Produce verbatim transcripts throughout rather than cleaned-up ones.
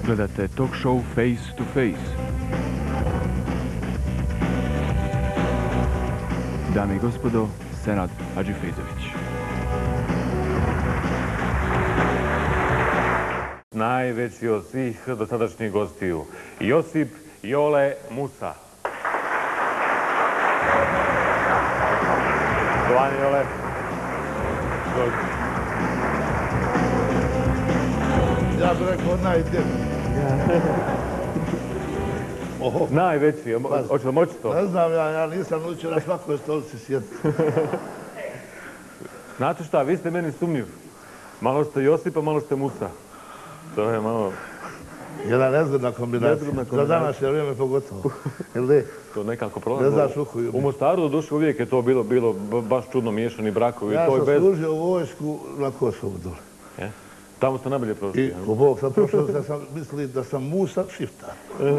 Gledate talk show Face to Face. Dame i gospodo, Senad Hadžifejzović. Najveći od svih dosadašnjih gostiju, Josip Jole Musa. Štovani Jole. Ja bih rekao najdje. Najveći, hoće li moći to? Ne znam, ja nisam učio na svakoj stolici sjediti. Znate šta, vi ste meni sumnjiv. Malo ste Josipa, malo ste Musa. To je malo... Jedna nezgodna kombinacija. Za današnje vrijeme pogotovo. Ili to nekako prolazi. Ne znaš ukoju. U Mostaru do duše uvijek je to bilo, bilo baš čudno miješani brakovi. Ja sam služio u vojsku na Kosovu dole. Tamo ste najbolje prošli. I u Bog sam prošao da sam mislili da sam Musa šiftar.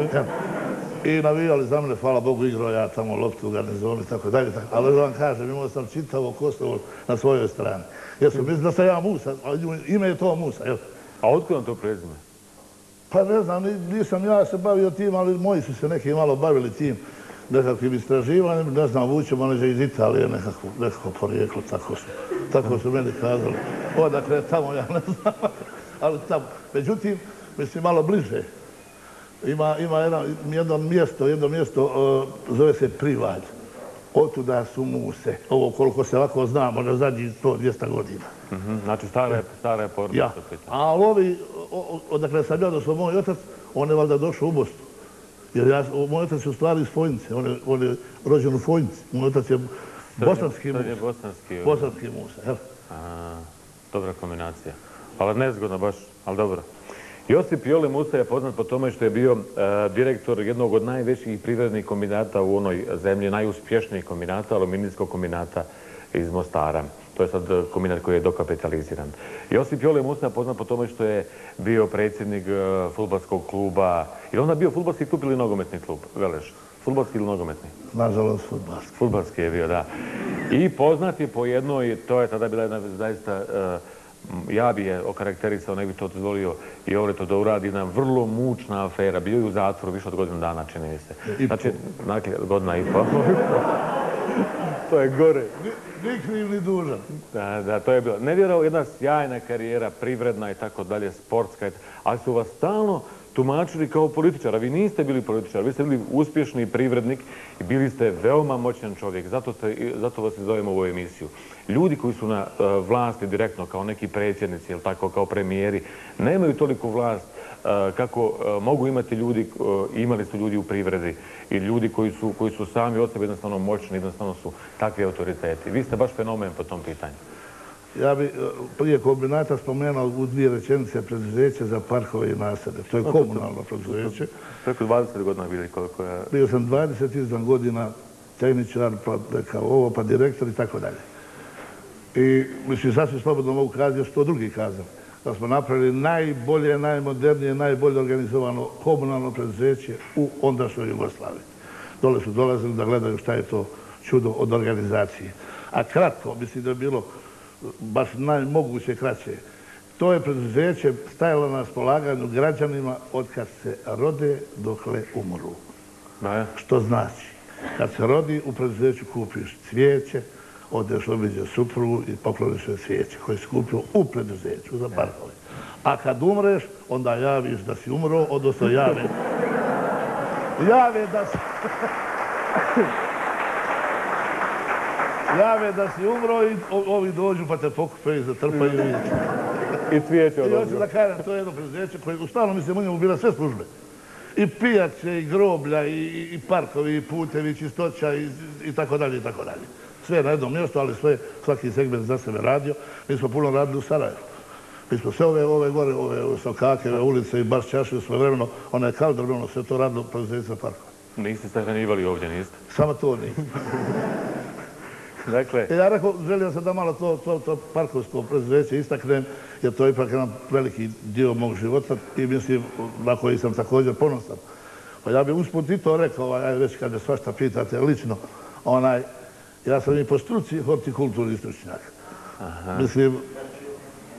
I navijali za mene, hvala Bogu, igrao ja tamo loptu u garnizonu i tako dalje. Ali da vam kažem, imao sam čitavo Kosovo na svojoj strani. Jer sam mislili da sam ja Musa, ali ime je to Musa. A otkud vam to prezime? Pa ne znam, nisam ja se bavio tim, ali moji su se neki malo bavili tim nekakvim istraživanjem. Ne znam, Vuče Maneđa iz Italije nekako porijeklo, tako su meni kazali. Odakle tamo, ja ne znam, ali tamo. Međutim, mislim, malo bliže. Ima jedno mjesto, jedno mjesto zove se Privalj. Otuda su Muse. Ovo koliko se ovako zna, možda zadnjih sto do dvjesto godina. Znači, stara je porodica. Ali ovi, odakle sam ja došao, moj otac, on je valjda došao u Bosnu. Jer moj otac je u stvari iz Fojnice, on je rođen u Fojnici. Moj otac je bosanski Musa. Bosanski Musa, dobra kombinacija. Ali nezgodno baš, ali dobro. Josip Jole Musa je poznat po tome što je bio direktor jednog od najvećih privrednih kombinata u onoj zemlji, najuspješnijih kombinata, aluminijskog kombinata iz Mostara. To je sad kombinat koji je dokapitaliziran. Josip Jole Musa je poznat po tome što je bio predsjednik fudbalskog kluba. Je li onda bio fudbalski klub ili nogometni klub, Veleš? Fudbalski ili nogometni? Nažalost, fudbalski. Fudbalski je bio, da. I poznat je po jednoj, to je tada bila jedna zaista... Ja bi je okarakterisao, ne bi to dozvolio i ovdje to da uradi, jedna vrlo mučna afera. Bio je u zatvoru više od godinu dana, čini mi se. Znači, godina i pol. To je gore. Ni kriv, ni dužan. Da, da, to je bilo. Ne vjerao, jedna sjajna karijera, privredna i tako dalje, sportska, ali su vas stalno tumačili kao političara. Vi niste bili političar, vi ste bili uspješni privrednik i bili ste veoma moćan čovjek. Zato vas i zovemo u ovu emisiju. Ljudi koji su na vlasti direktno, kao neki predsjednici, ili tako, kao premijeri, nemaju toliko vlast kako mogu imati ljudi, imali su ljudi u privredi i ljudi koji su sami od sebe jednostavno moćni, jednostavno su takvi autoriteti. Vi ste baš fenomen po tom pitanju. Ja bih prije kombinata spomenuo u dvije rečenice preduzeće za parkove i nasade. To je komunalno preduzeće. Preko dvadeset godina bili koliko je... Bio sam dvadeset sedam godina tehničar, pa ovo, pa direktor i tako dalje. I mislim, sasvim slobodno mogu kazati još to drugi kazam. Da smo napravili najbolje, najmodernije, najbolje organizovano komunalno preduzeće u ondašnjoj Jugoslaviji. Dole su dolazili da gledaju šta je to čudo od organizacije. A kratko, mislim da je bilo baš najmoguće kraće. To je preduzeće stajalo na raspolaganju građanima od kad se rode dokle umru. Što znači, kad se rodi u preduzeću kupiš cvijeće, odeš obiđe suprugu i pokloniš joj cvijeće koje si kupio u preduzeću za parkove. A kad umreš, onda javiš da si umro, odnosno jave. Jave da si... Jave da si umro i ovi dođu pa te pokupe i zatrpaju i... I cvijeće od ovdje. I hoću da kažem, to je jedno preduzeće koje u stalno mislim u njemu bila sve službe. I pijace, i groblja, i parkovi, i putevi, i čistoća, i tako dalje, i tako dalje. Sve na jednom mjestu, ali sve, svaki segment za sebe radio. Mi smo puno radili u Sarajevu. Mi smo sve ove, ove gore, ove Sokake, ove ulice i baš čašiju svojevremeno, onaj kaldar, ono sve to radilo preduzeće za parkove. Niste sahranjivali ovdje, niste? Samo to nisam. Dakle... Ja rekao, želio sam da malo to parkovsko preduzeće istaknem, jer to je ipak jedan veliki dio mog života i mislim na koji sam također ponosan. Pa ja bih usput i to rekao, aj već kad me svašta pitate lično, onaj, ja sam i po struci hortikulturni stručnjak. Mislim,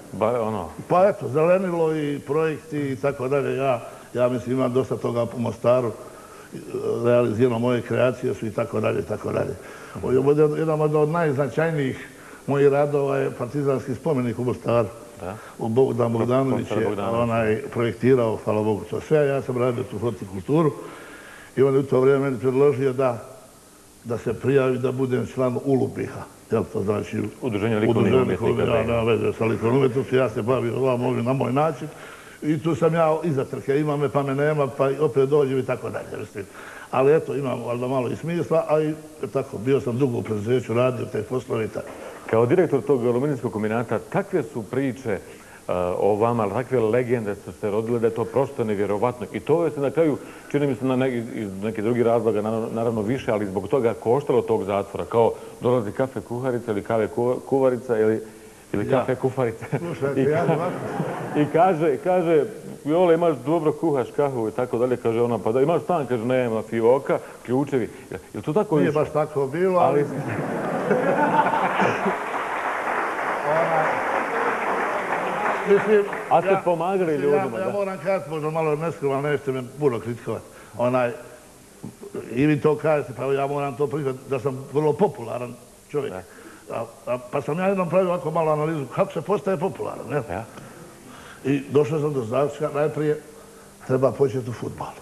Pa eto, zelenilo i projekti i tako dalje. Ja mislim imam dosta toga u Mostaru. Realizirano moje kreacije su i tako dalje i tako dalje. Jedan od najznačajnijih mojih radova je partizanski spomenik u Mostaru. Bogdan Bogdanović je projektirao, hvala Bogu, to sve. Ja sam radio tu hortikulturu i on je u to vrijeme meni predložio da se prijavi da budem član U L U B I H-a. Jel to znači? Udruženje likovnih umjetnika. Ja nemam veze sa likovnom umjetnosti, ja se bavim ovam ovim na moj način. I tu sam ja iza trke, ima me pa me nema, pa opet dođem i tako dalje. Ali eto, imam valjda malo i smisla, a i tako, bio sam dugo u preduzeću, radio te poslove i tako. Kao direktor tog aluminijskog kombinata, takve su priče o vama, takve legende su se rodile da je to prosto nevjerovatno. I to je se na kraju, čini mi se iz nekih drugih razloga, naravno više, ali zbog toga koštalo tog zatvora. Kao dolazi kafe kuharica ili kave kuvarica ili ili kafe kufarice. I kaže, Viola, imaš dobro kuhaš kahu i tako dalje, kaže ona, pa da imaš stan, kaže, nema, fioka, ključevi. Je to tako? Nije baš tako bilo, ali... A ste pomagali ljudima? Ja moram kazati, možda malo neskrivam, nećete me puno kritikovati. I vi to kažete, pa ja moram to prihvatiti da sam vrlo popularan čovjek. Pa sam ja jednom pravio ovako malo analizu kako se postaje popularan. I došao sam do zaključka, najprije treba početi u fudbalu.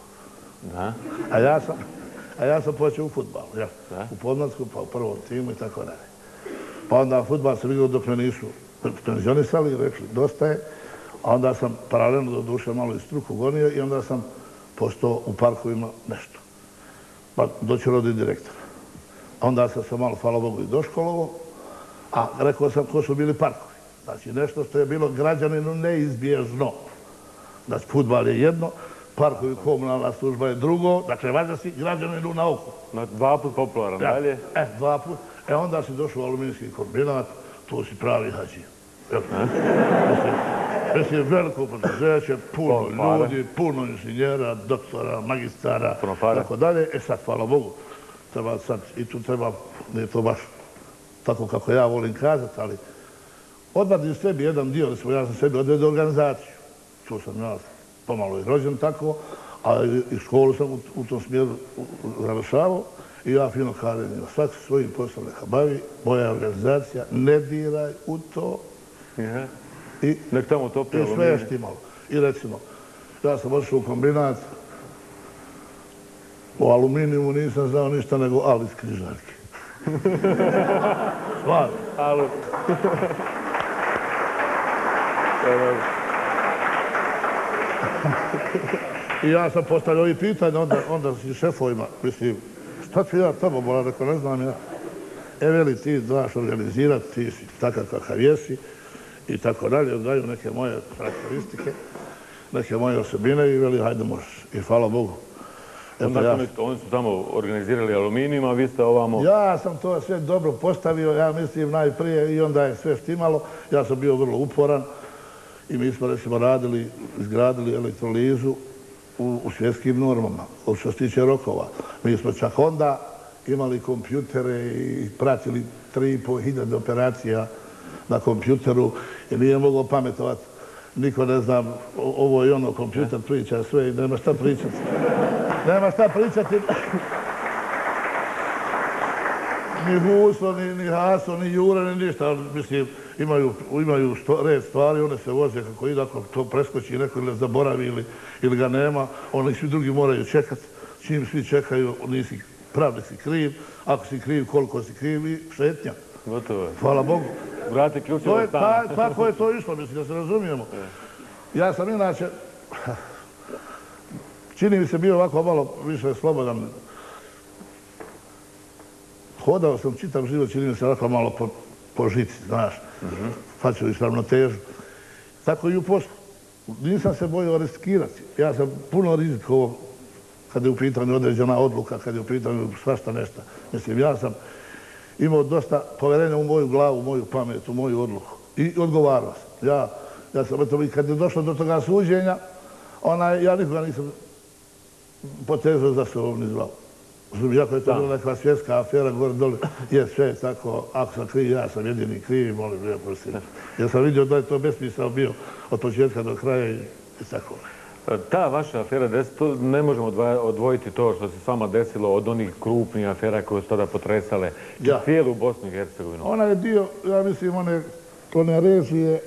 A ja sam počeo u fudbalu. U Podmansku, pa u prvom timu i tako dalje. Pa onda fudbal se vidio dok me nisu penzionisali i rekli dosta je. A onda sam paralelno do duše malo i struku gonio i onda sam postao u parkovima nešto. Pa doći rodi direktora. Onda sam se malo, hvala Bogu, i doškolovao. A rekao sam ko su bili parkovi. Znači nešto što je bilo građaninu neizbježno. Znači fudbal je jedno, parkovi, komunalna služba je drugo. Dakle, valjda si građaninu na oko. Dva put popularan, dalje? E, dva put. E, onda si došao u aluminijski kombinat, to si pravi hađija. Mislim, veliko preduzeće, puno ljudi, puno inženjera, doktora, magistara, tako dalje. E sad, hvala Bogu, treba sad, i tu treba, nije to baš tako kako ja volim kazati, ali odvadim sebi jedan dio, ja sam sebi odvedio organizaciju. Tu sam ja pomalo i rođen tako, a i školu sam u tom smjeru završavao i ja fino kažem, svaki svojim poslom neka bavi, moja organizacija, ne diraj u to. I sve je štimalo. I recimo, ja sam otišao u kombinat, o aluminijumu nisam znao ništa nego ali iz križarke. Stvarno. I ja sam postavljao i pitanje onda si šefovima, mislim, šta ću ja tamo, bola, rekao, ne znam ja. E, veli, ti znaš organizirati, ti si takav kakav jesi i tako dalje, daju neke moje karakteristike, neke moje osobine i veli, hajde možeš. I hvala Bogu. Oni su tamo organizirali aluminijum, a vi ste ovamo... Ja sam to sve dobro postavio, ja mislim najprije i onda je sve štimalo. Ja sam bio vrlo uporan i mi smo recimo radili, izgradili elektrolizu u svjetskim normama, što se tiče rokova. Mi smo čak onda imali kompjutere i pratili tri i pol hiljade operacija na kompjuteru i nije moglo pametovati. Niko ne znam, ovo i ono, kompjuter priča sve i nema šta pričati. Nema šta pričati. Ni Huso, ni Haso, ni Jura, ni ništa. Mislim, imaju red stvari, one se voze kako ide, ako to preskoči neko ili zaboravi ili ga nema, oni svi drugi moraju čekati. Čim svi čekaju, nisi pravni si kriv, ako si kriv, koliko si kriv i šetnja. Gotovo je. Hvala Bogu. Vrati ključ od stana. Tako je to išlo, mislim, da se razumijemo. Ja sam inače, čini mi se bio ovako malo više slobodan. Hodao sam čitav život, čini mi se ovako malo po žici, znaš. Faću i ravnotežu. Tako i u poslu. Nisam se bojio riskirati. Ja sam puno rizikovao kad je u pitanju određena odluka, kad je u pitanju svašta nešto. Mislim, ja sam imao dosta povjerenja u moju glavu, u moju pamet, u moju odluku. I odgovarao sam. Ja sam, eto, kad je došlo do toga suđenja, ja nikoga nisam potezao za sobom ni zvao. Iako je to bila neka svjetska afera, gore dole, je sve tako, ako sam kriv, ja sam jedini kriv, molim, ja prosim. Ja sam vidio da je to besmisao bio od početka do kraja i tako. Ta vaša afera deset, ne možemo odvojiti to što se s vama desilo od onih krupnih afera koje su tada potresale cijelu Bosnu i Hercegovinu. Ona je dio, ja mislim, one režije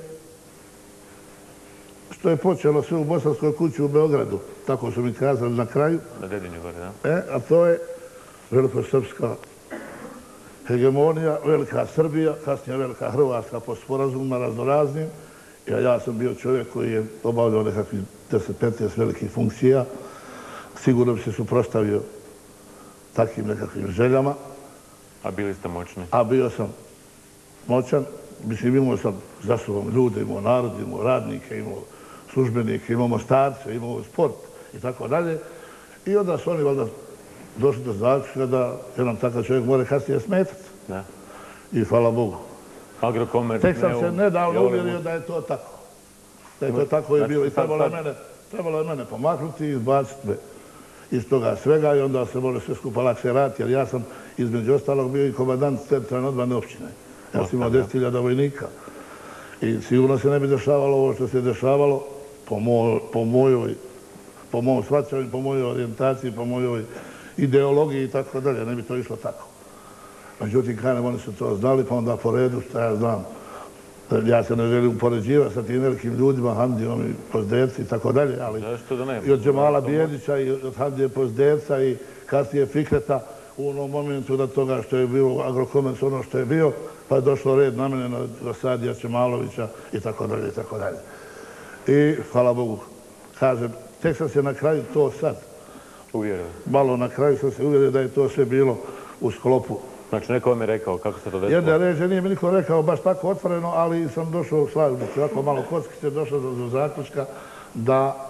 što je počelo sve u Bosanskoj kući u Beogradu, tako su mi kazali na kraju. Na Dedinju gore, da? E, a to je velikosrpska hegemonija, velika Srbija, kasnije velika Hrvatska po sporazumima raznoraznim. Ja sam bio čovjek koji je obavljao nekakvih deset petnaest velikih funkcija. Sigurno bi se suprotstavio takvim nekakvim željama. A bili ste moćni? A bio sam moćan. Mislim, imao sam za sobom ljude, imao narod, imao radnike, imao službenike, imao mostarce, imao sport i tako dalje. I onda su oni valjda došli do zaključka da jedan takav čovjek mora kasnije smetati. Da. I hvala Bogu. Agrokomer... Tek sam se nedavno uvjerio da je to tako. Da je to tako i bilo. I trebalo je mene pomaknuti i izbaciti me iz toga svega i onda se može sve skupa lakše raditi, jer ja sam između ostalog bio i komandant centralne odbrane općine. Ja sam imao deset hiljada vojnika. I sigurno se ne bi dešavalo ovo što se dešavalo po mojoj, po mojom shvaćanju, po mojoj orijentaciji, po mojoj ideologiji i tako dalje. Ne bi to išlo tako. Međutim, kažem, oni su to znali, pa onda po redu, šta ja znam. Ja se ne želim upoređivati sa tim velikim ljudima, Hamdijom i Pozdevci i tako dalje, ali i od Džemala Bijedića i od Hamdije Pozdevca i kasnije Fikreta u onom momentu da toga što je bilo Agrokomerc, ono što je bio, pa je došlo red na mene, na Rasadija Čemalovića i tako dalje i tako dalje. I, hvala Bogu, kažem, tek sam se na kraju to sad uvjerio. Malo na kraju sam se uvjerio da je to sve bilo u sklopu. Znači, neko vam je rekao kako se to desilo? Jedne reže nije mi niko rekao baš tako otvoreno, ali sam došao u slažnicu. Ovako malo kockice došao do zaključka da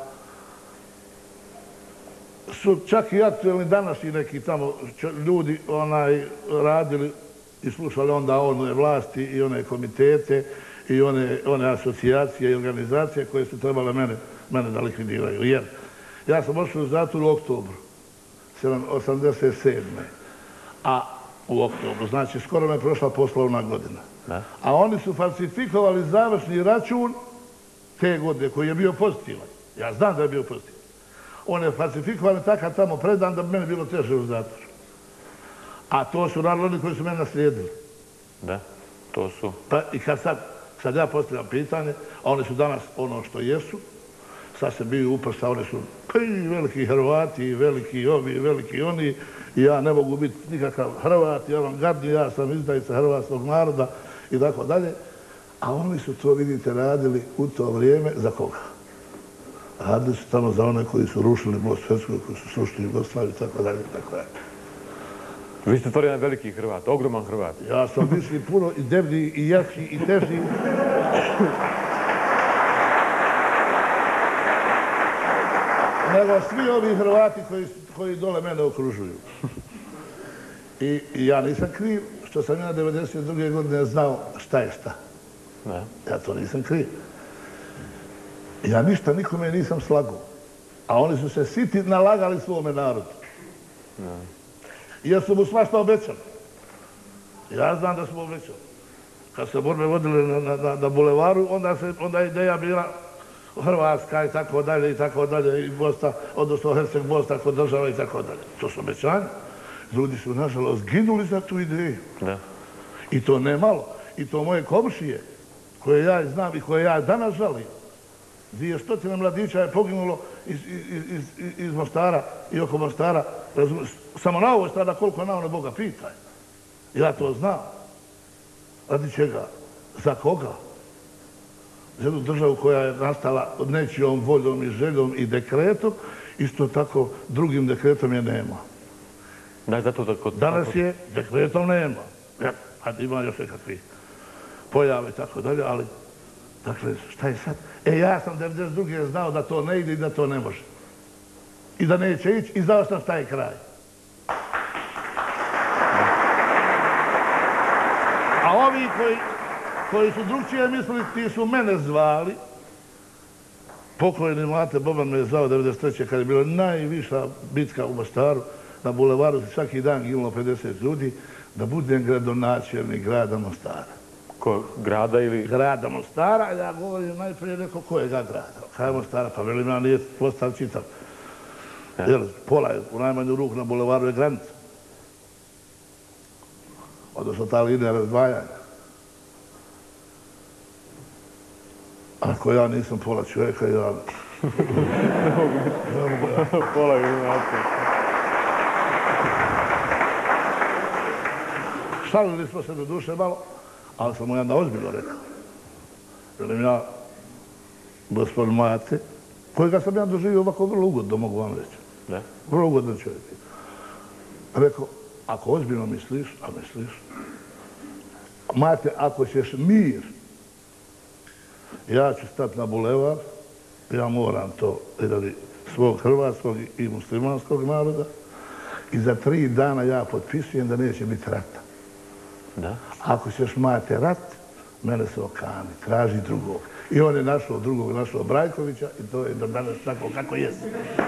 su čak i aktuelni današnji neki tamo ljudi radili i slušali onda one vlasti i one komitete i one asocijacije i organizacije koje su trebale mene da likvidiraju. Jer ja sam ošao u zatvor u oktobru osamdeset sedme. A u oktobru, znači skoro me je prošla poslovna godina. A oni su falsifikovali završni račun te godine koji je bio pozitivan. Ja znam da je bio pozitivan. On je falsifikovali takav tamo predan da bi meni bilo teže u zatvoru. A to su narodi koji su mene naslijedili. Da, to su. I kad sad, sad ja postavljam pitanje, a oni su danas ono što jesu, sad se biju uprsta, oni su i veliki Hrvati, i veliki ovi, i veliki oni, i ja ne mogu biti nikakav Hrvat, i avangardni, ja sam izdajica hrvatskog naroda, i tako dalje. A oni su to, vidite, radili u to vrijeme za koga? Radili su tamo za one koji su rušili Bosnu i Hercegovinu, koji su srušili Jugoslaviju, i tako dalje, i tako dalje. Vi ste stvari jedan veliki Hrvat, ogroman Hrvat. Ja sam mislim puno i debljiji, i jači, i teži. Nego svi ovi Hrvati koji dole mene okružuju. I ja nisam kriv što sam ja devedeset druge godine znao šta je šta. Ja to nisam kriv. Ja ništa nikome nisam slagao. A oni su se siti nalagali svome narodu. Jer su mu svašta obećali. Ja znam da smo obećali. Kad se borbe vodile na bulevaru, onda je ideja bila Hrvatska i tako dalje i tako dalje i Bosna, odnosno Herceg Bosna kod država i tako dalje. To su obećanja. Ljudi su, nažalost, ginuli za tu ideju. I to ne malo. I to moje komšije, koje ja znam i koje ja danas žalim. Dvije stotine mladića je poginulo iz Mostara i oko Mostara. Samo na ovoj strana koliko na ono Boga pitaj. Ja to znam. Radi čega? Za koga? Za jednu državu koja je nastala nečijom voljom i željom i dekretom, isto tako drugim dekretom je nema. Danas je dekretom nema. A ima još nekakvi pojave i tako dalje, ali dakle, šta je sad? E, ja sam devedeset druge znao da to ne ide i da to ne može. I da neće ići i znao sam šta je kraj. A ovi koji su drugčije mislili, ti su mene zvali. Pokojni Mate Boban me je zvao devedeset treće kad je bila najviša bitka u Mostaru. na bulevaru svaki dan ginulo pedeset ljudi, da budem gradonačelnik grada Mostara. Ko, grada ili... Grada Mostara, ja govorim najprije neko kojega grada. Kaj Mostara, pa velim ja nije Mostar čitav. Jer pola je u najmanju ruku na bulevaru je granica. Odnosno ta linija razdvajanja. Ako ja nisam pola čovjeka, ja... Pola junaca. Šalili smo se do duše malo, ali sam mu jedna ozbiljno rekao. Velim ja, gospodin Mate, kojega sam ja doživio ovako vrlo ugodno, mogu vam reći. Da? Vrlo ugodan čovjek. Rekao, ako ozbiljno misliš, a misliš, Mate, ako ćeš mir, ja ću stati na bulevar, ja moram to radi svog hrvatskog i muslimanskog naroda i za tri dana ja potpisujem da neće biti rata. Da? Ako ćeš Mate rat, mene se okani, traži drugog. I on je našao drugog, našao Brajkovića i to je do danas tako kako jesi.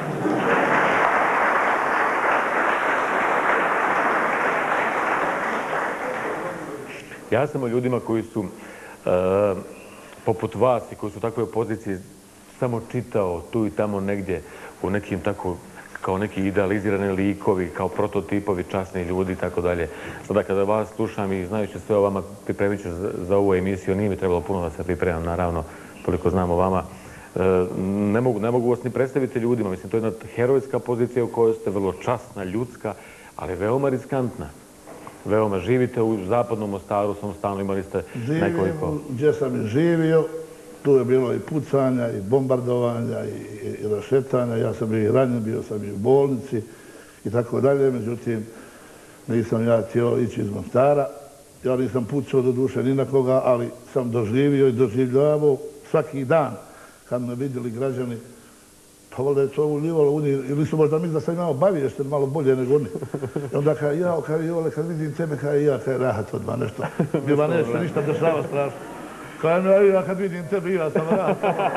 Ja sam o ljudima koji su poput vas i koji su u takvoj poziciji samo čitao tu i tamo negdje u nekim tako kao neki idealizirani likovi, kao prototipovi, časni ljudi i tako dalje. Sada kada vas slušam i znajući sve o vama, pripremit ću za ovu emisiju, nije mi trebalo puno da se pripremam, naravno, toliko znam o vama. Ne mogu, ne mogu vas ni predstaviti ljudima, mislim, to je jedna herojska pozicija u kojoj ste vrlo časna, ljudska, ali veoma riskantna. Veoma živite u zapadnom Mostaru, samostalno imali ste nekoliko... Živim gdje sam i živio, tu je bilo i pucanja, i bombardovanja, i rašetanja. Ja sam bio i ranjen, bio sam i u bolnici i tako dalje. Međutim, nisam ja htio ići iz Mostara. Ja nisam pucao do duše ni na koga, ali sam doživio i doživljavao svaki dan kad me vidjeli građani. Pa valjda je to uljivalo u njih, ili su možda misli da sam imao baviješten malo bolje nego oni. I onda kada ja, kada Jole, kad vidim tebe, kada ja, kada je rahat odmah nešto. Bila neće ništa dešava strašno. Kada ja, ja kad vidim tebe, ja sam rahat.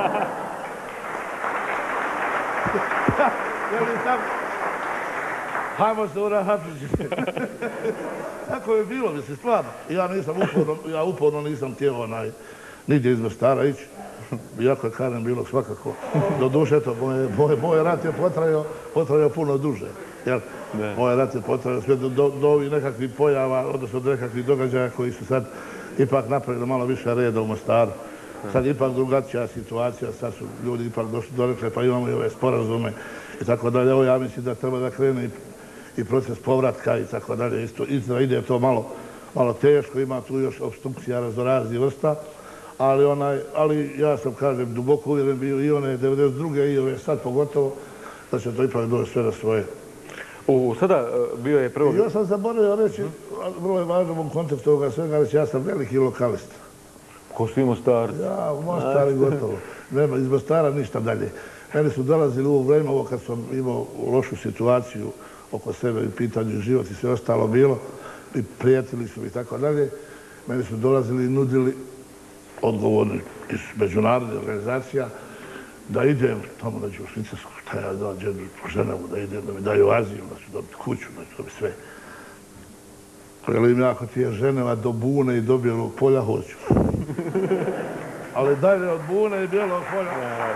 Jeli sam, hajmo se urahatiti. Tako je bilo, mislim, stvarno. Ja nisam uporno, ja uporno nisam htio onaj, nigdje iz Mostara ići. Iako je kažem bilo svakako. Do duše to, moj rat je potrajao puno duže. Moj rat je potrajao sve do ovih nekakvih pojava, odnosno do nekakvih događaja koji su sad ipak napravili malo više reda u Mostaru. Sad ipak drugačija situacija, sad su ljudi ipak došli do rekle, pa imamo i ove sporazume i tako dalje. Evo ja mislim da treba da krene i proces povratka i tako dalje. Istina ide to malo teško, ima tu još obstrukcija raznoraznih vrsta. Ali, onaj, ali ja sam, kažem, duboko uvjeren bio i one devedeset druge i ove sad pogotovo, da će to ipak doći sve na svoje. U, sada bio je prvo... I još sam zaboravio reći, vrlo je važno u kontekstu ovoga svega, reći, ja sam veliki lokalista. Ko svi Mostarci? Ja, u Mostari gotovo. Nema iz Mostara ništa dalje. Meni su dolazili u vreme, ovo kad sam imao lošu situaciju oko sebe i pitanju život i sve ostalo bilo, i prijatelji su i tako dalje, meni su dolazili i nudili odgovorni iz međunarodnih organizacija da idem tamo da ću u Švicarsku, šta ja dođem u Ženevu, da idem, da mi daju aziju, da ću dobiti kuću, da ću dobiti sve. Velim ja, ako ti je Ženeva do Bune i do Bijelog polja, hoću. Ali dalje od Bune i Bijelog polja,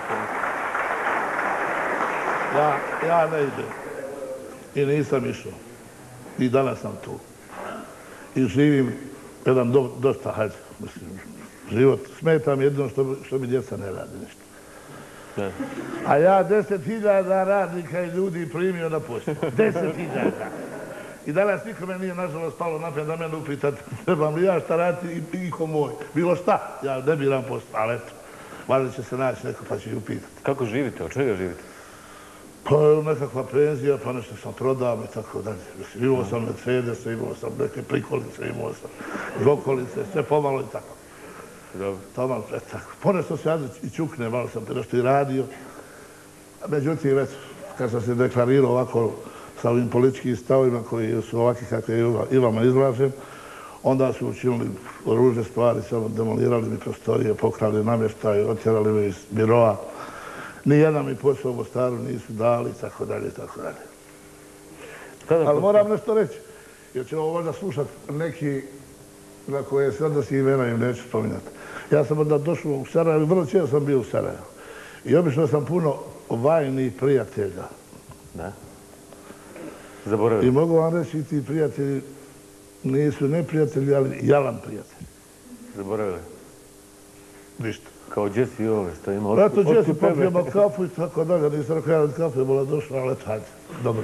ja ne idem. I nisam išao. I danas sam tu. I živim jedan dosta, hajde, mislim, život. Smeta mi jedino što mi djeca ne radi ništa. A ja deset hiljada radnika i ljudi primio na posao. Deset hiljada. I danas nikome nije, nažalost, palo naprijed da mene upitati trebam li ja šta raditi i ko moj. Bilo šta, ja ne biram posao, ali eto, valjda će se naći neko pa će i upitati. Kako živite? Od čega živite? Pa nekakva penzija, pa nešto sam prodao i tako dalje. Imao sam Mercedes, imao sam neke prikolice, imao sam dvokolice, sve pomalo i tako. Dobro. Ponešto se ja i čukne, malo sam nešto i radio. Međutim, već kad sam se deklarirao ovako sa ovim političkim stavima koji su ovakvi kakve i vama izlažem, onda su učinili ružne stvari, samo demolirali mi prostorije, pokrali namještaj, otjerali me iz biroa. Nijedan mi posao u Mostaru nisu dali, tako dalje, tako dalje. Ali moram nešto reći, jer će ovo možda slušati neki na koje se odnosi imena im neću spominjati. Ja sam onda došao u Sarajevo i vrlo često sam bio u Sarajevo. I obično sam puno vajnih prijatelja. Da? Zaboravili. I mogu vam reći, ti prijatelji nisu neprijatelji, ali jalan prijatelj. Zaboravili. Ništa. Kao Jesse i ove, što ima... Eto, Jesse, popijemo kafu i tako dalje. Nisam rekao, ja od kafe bila došla, ali hajde. Dobro.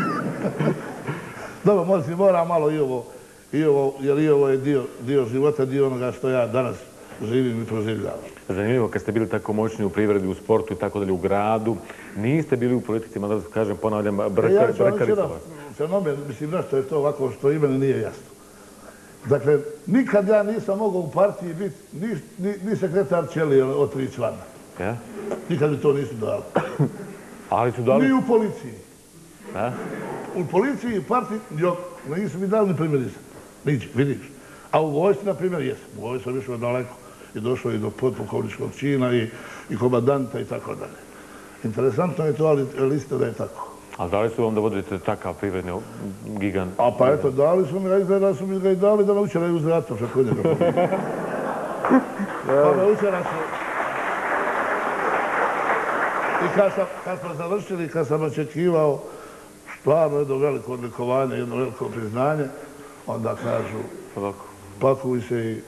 Dobro, možda moram malo i ovo, i ovo, jer i ovo je dio, dio života, dio onoga što ja danas živim i proživljavam. Zanimljivo, kad ste bili tako moćni u privredi, u sportu i tako dalje, u gradu, niste bili u politici, mada da kažem, ponavljam, Brkarica. Fenomen, mislim, nešto je to ovako što i meni nije jasno. Dakle, nikad ja nisam mogao u partiji biti ni, ni, ni sekretar Ćelije od tri člana. Ja? Nikad mi to nisu dali. Ali su dali... Ni u policiji. A? U policiji i partiji, jo, nisu mi dali ni primjerice. Niđe, vidiš. A u vojsci, na primjer, jesam. U vojsci sam išao daleko i došao i do podpukovničkog čina i, i komandanta i tako dalje. Interesantno je to, ali liste da je tako. A da li su vam da vodite takav privredni gigant? A pa eto, dali su mi, da su mi ga i dali da me učeraju uz ratom, što kod njega. Pa me učera su... I kad, sam, kad smo završili, kad sam očekivao stvarno jedno veliko odlikovanje, jedno veliko priznanje, onda kažu, pakuj se i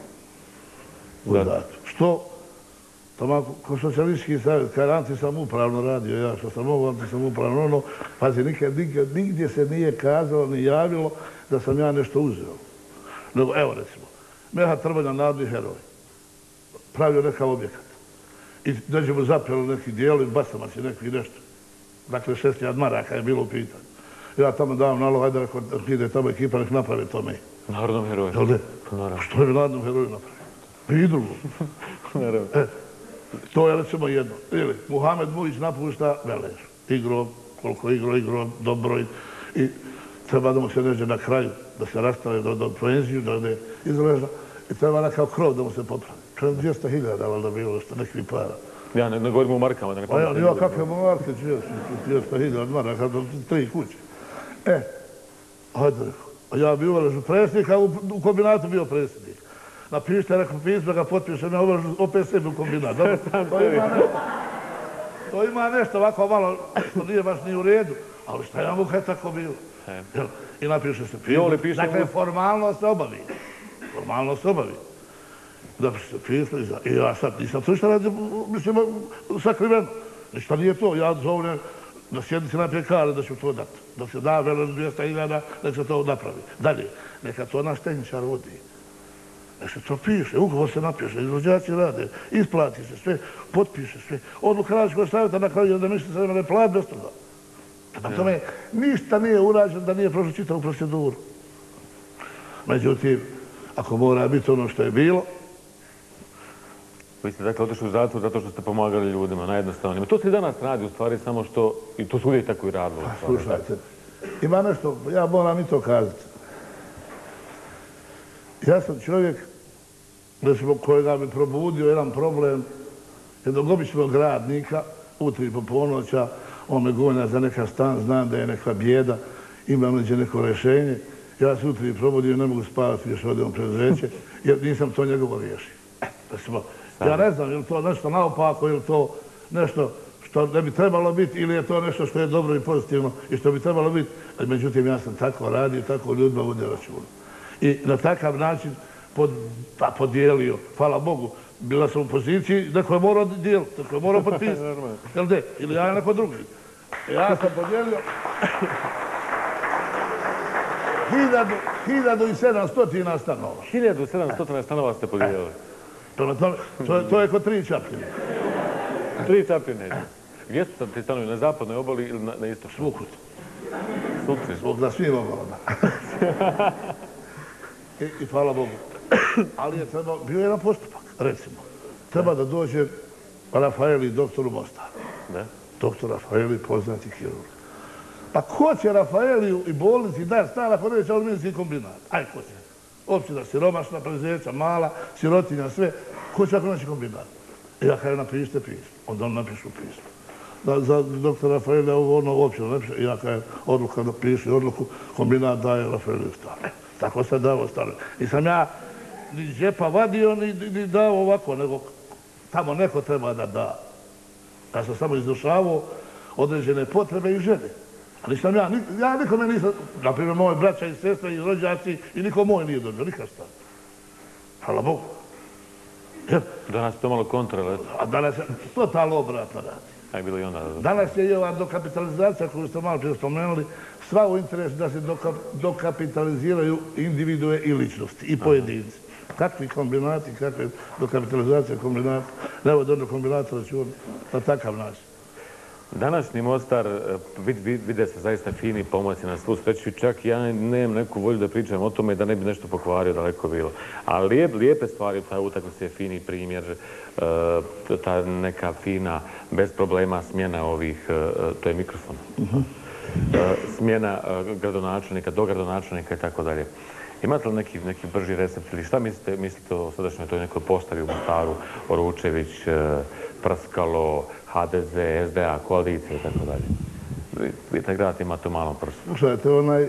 u datu. Što? Tamo, ko socijalistički savjet, kad antisamoupravno radio, ja što sam mogu antisamoupravno, ono, pazi, nikad, nikad, nigdje se nije kazalo, ni javilo da sam ja nešto uzeo. Nego, evo recimo, Meha Trbolja, narodni heroj, pravio nekav objekat. I dođemo zapjelo neki dijelo i basamac je neki nešto. Dakle, šest hiljada maraka je bilo u pitanju. Ja tamo davam nalog, hajde ako ide tamo ekipa, nek napravi to me. Narodnom heroju. Jel ne? Što je narodnom heroju napravio? I drugo. E, to je recimo jedno. Ili, Muhamed Mujić napušta Velež. Igro, koliko igro, igro, dobro. I treba da mu se neđe na kraju, da se rastave do, do penziju, da ode izleža. I treba nakav krov da mu se popravi. Čujem dvjesto hiljada, ali da bilo što nekih para. Ja ne, ne govorim o markama, da ne pametno. Pa ja, ja kakve marke, dvjesto hiljada maraka, tri kuće. E, hajde rekao. Ja bi u Veležu predsjednik, a u, u kombinatu bio predsjednik. Napišite, rekao, pismo ga potpišem, ja uvržu opet sebi u kombinat. Dobro, to ima nešto. To ima nešto ovako malo, što nije baš ni u redu. Ali šta ja mogu, je tako bilo. I napiše se pismo. Dakle, formalno se obavi. Formalno se obavi. Napiše se pismo i ja sad nisam to ništa radio, mislim, sakriveno. Ništa nije to, ja zovem na sjednici najprije kare da ću to dati. Da se da Velež dvjesto hiljada, da će to napravi. Dalje, neka to naš tehničar vodi. Nek se to piše, ugovor se napiše, izvođači rade, isplati se sve, potpiše sve. Odluka radničkog savjeta na kraju da misli se ne plati bez toga. Prema tome, ništa nije urađeno da nije prošlo čitavu proceduru. Međutim, ako mora biti ono što je bilo... Vi ste dakle otišli u zatvor zato što ste pomagali ljudima, najjednostavnijima. To se i danas radi u stvari, samo što... I to su uvijek tako i radilo. Slušajte, ima nešto, ja moram i to kazati. Ja sam čovjek, recimo, kojega mi probudio jedan problem jednog običnog radnika, utri po ponoća, on me gonja za neka stan, znam da je neka bijeda, imam neđe neko rješenje, ja se utri probudio i ne mogu spavati još odem u preduzeće, jer nisam to njegovo riješio. Recimo, ja ne znam, je li to nešto naopako, je li to nešto što ne bi trebalo biti ili je to nešto što je dobro i pozitivno i što bi trebalo biti. Međutim, ja sam tako radio, tako ljudima vodio računa. I na takav način pod, pa, podijelio, hvala Bogu, bila sam u poziciji, neko je morao dijeliti, neko je morao potpisati. Jel de? Ili ja neko drugi. Ja sam podijelio hiljadu, hiljadu i sedamstotina stanova. Hiljadu i sedamstotina stanova ste podijelili? Prema tome, to je, to je kod tri Čapljine. Tri Čapljine. Gdje su ti stanovi? Na zapadnoj obali ili na, na istočnoj? Svukut. Svukut. Svuk na svim obalama. I, I hvala Bogu. Ali je trebao, bio jedan postupak, recimo. Treba da dođe Rafaeli, doktor u Mostaru. Da. Doktor Rafaeli, poznati kirurg. Pa ko će Rafaeliju i bolnici dati stan ako neće aluminijski kombinat? Aj, ko će? Općina siromašna, preduzeća, mala, sirotinja, sve. Ko će ako neće kombinat? I ja kada napišite pismo, onda on napišu pismo. za doktora Rafaela ono uopće ne. Ja kažem, odluka da piše odluku, kombinat daje Rafaelu stane. Tako se dao stane. Nisam ja ni džepa vadio, ni dao ovako, nego tamo neko treba da da. Ja sam samo izdušavao određene potrebe i želje. Ali sam ja, ja nikome nisam, naprimjer moji braća i sestre i rođaci i niko moj nije dođeo, nikad šta. Hvala Bogu. Danas je to malo kontra, a danas je totalno obratno radi. A je bilo i onda. Danas je i ova dokapitalizacija koju ste malo prije spomenuli, sva u interesu da se dokapitaliziraju individue i ličnosti i pojedinci. Kakvi kombinati, kakve dokapitalizacije kombinata, nevo dobro kombinata računa na takav način. Današnji Mostar, vide se zaista fini pomaci na svu sreću, čak ja nemam neku volju da pričam o tome da ne bi nešto pokvario, daleko bilo. A lijepe stvari, ta utakmica je fini primjer, ta neka fina, bez problema smjena ovih, to je mikrofon, smjena gradonačelnika, dogradonačelnika i tako dalje. Imate li neki, neki brži recept ili šta mislite, mislite o sadašnjoj toj nekoj postavi u Mostaru, Oručević, Prskalo, ha de ze, es de a, koalicija i tako dalje? Vidite, grad ima tu malom prstu. Slušajte, onaj,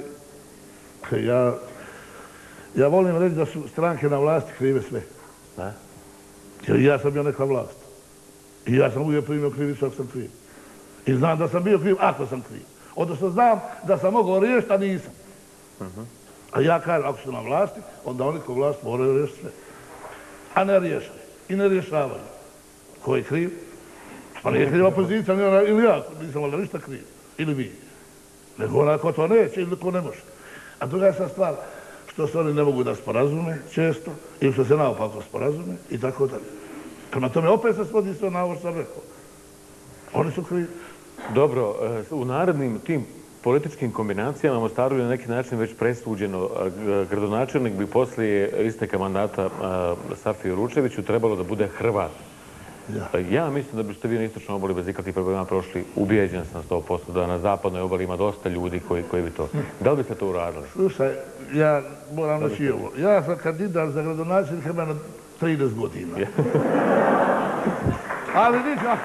ja, ja volim reći da su stranke na vlasti krive sve. Da? Jer ja sam bio neka vlast. I ja sam uvijek primio krivicu ako sam kriv. I znam da sam bio kriv ako sam kriv. Odnosno znam da sam mogao riješiti, a nisam. Uh-huh. A ja kažem, ako su na vlasti, onda oni ko vlast moraju riješiti sve. A ne riješaju. I ne rješavaju. Ko je kriv? Pa nije kriva opozicija, ili ja, nisam valjda ništa kriv. Ili vi. Nego ona ko to neće ili ko ne može. A druga je sad stvar, što se oni ne mogu da sporazume često, ili što se naopako sporazume, i tako dalje. Prema tome, opet se svodi sve na ovo što sam rekao. Oni su krivi. Dobro, u narednim tim političkim kombinacijama u Mostaru je na neki način već presuđeno. Gradonačelnik bi poslije isteka mandata Safiju Ručeviću trebalo da bude Hrvat. Ja. ja mislim da biste vi na istočnoj obali bez ikakvih problema prošli, ubijeđen sam sto posto da na zapadnoj obali ima dosta ljudi koji, koji bi to... Da li biste to uradili? Slušaj, ja moram reći i ovo. Ja sam kandidat za gradonačelnika ima na trideset godina. Ja. Ali nikako...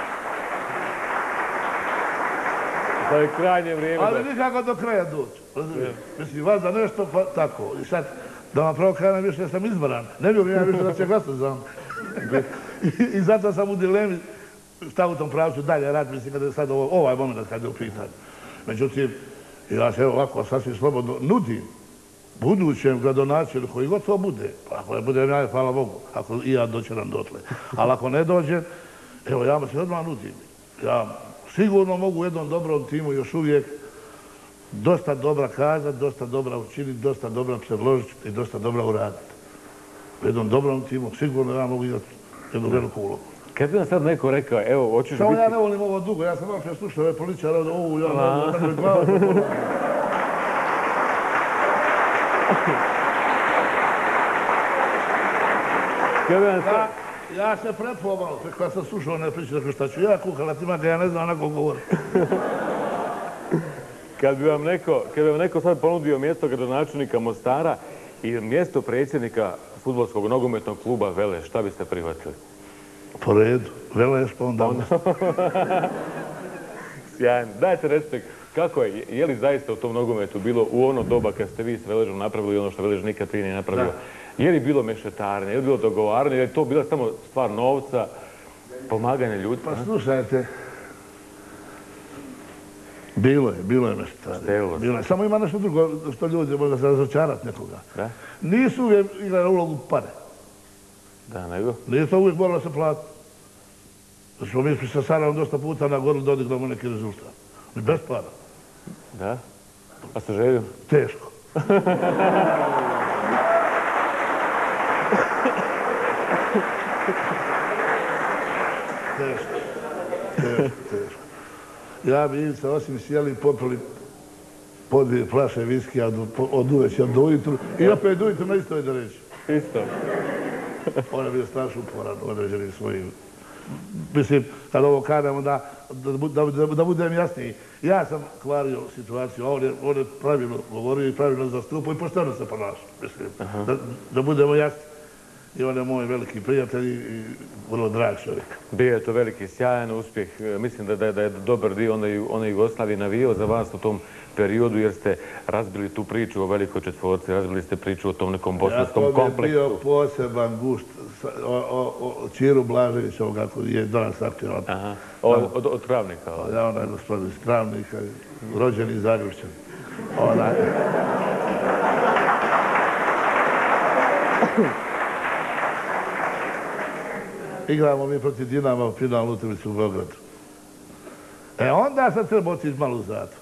To je krajnje vrijeme. Ali nikako do kraja doći. Mislim, vas za nešto, pa tako. I sad, da vam pravo kažem više da sam izbran. Ne vjerujem ja više da će glasati za mnom. I zato sam u dilemi šta u tom pravcu dalje rad, mislim, kada je sad ovaj moment kada je u pitanju. Međutim, ja se ovako sasvim slobodno nudim budućem gradonačelniku koji god to bude. Ako ne budem ja, hvala Bogu, ako i ja doćeram dotle. Ali ako ne dođem, evo ja mu se odmah nudim. Ja sigurno mogu u jednom dobrom timu još uvijek dosta dobra kazati, dosta dobra učiniti, dosta dobra predložiti i dosta dobra uraditi. U jednom dobrom timu sigurno ja mogu igrati jednu veliku ulogu. Kad bi nam sad neko rekao, evo, hoćeš biti... Samo ja ne volim ovo dugo, ja sam vam preslušao ove političare, ovu, ja ne tako je glavu. Ja se prepovao, kad sam slušao one priče, tako šta ću ja kuhala, tima ga ja ne znam onako govori. Kad bi vam neko, kad bi vam neko sad ponudio mjesto gradonačelnika Mostara i mjesto predsjednika fudbalskog nogometnog kluba Veleš, šta biste prihvatili? Po redu, Veleš pa onda... Sjajno. Dajte recite, kako je, je li zaista u tom nogometu bilo u ono doba kad ste vi s Veležom napravili ono što Velež nikad prije nije napravio? Je li bilo mešetarne, je li bilo dogovaranje, je li to bila samo stvar novca, pomaganje ljudima? Pa slušajte, bilo je, bilo je mešetarne. Bilo je. Samo ima nešto drugo što ljudi možda se razočarati nekoga. Da? Nisu uvijek igrali ulogu pare. Da, nego? Nije to uvijek moralo se platiti. Znači, mi smo sa Sarajevom dosta puta na goru da odigramo neki rezultat. Bez para. Da? A sa željom? Teško. Teško. Teško, teško. Ja bi Ivica osim sjeli popili po dvije flaše viskija od uveća do ujutru i opet do ujutru na istoj da reći. Isto. On je bio strašno uporan u određenim svojim. Mislim, kad ovo kažem, da, da, da, da budem jasniji, ja sam kvario situaciju, a on je, on je pravilno govorio i pravilno zastupao i pošteno se ponašao, mislim, da, da budemo jasni. i on je moj veliki prijatelj i vrlo drag čovjek. Bio je to veliki, sjajan uspjeh. Mislim da, da, da je dobar dio onaj Jugoslavije navijao za vas u tom periodu jer ste razbili tu priču o velikoj četvorci, razbili ste priču o tom nekom bosanskom kompleksu. Ja, to bi bio poseban gušt o, o, o Čiru Blaževića, ovoga koji je danas aktivan. Aha, od, od, od Travnika. Ja, onaj gospodin iz Travnika, rođeni Zagrebčan. Onaj... Igramo mi protiv Dinama u finalnu utakmicu u Beogradu. E onda sam trebao otići malo u zatvor.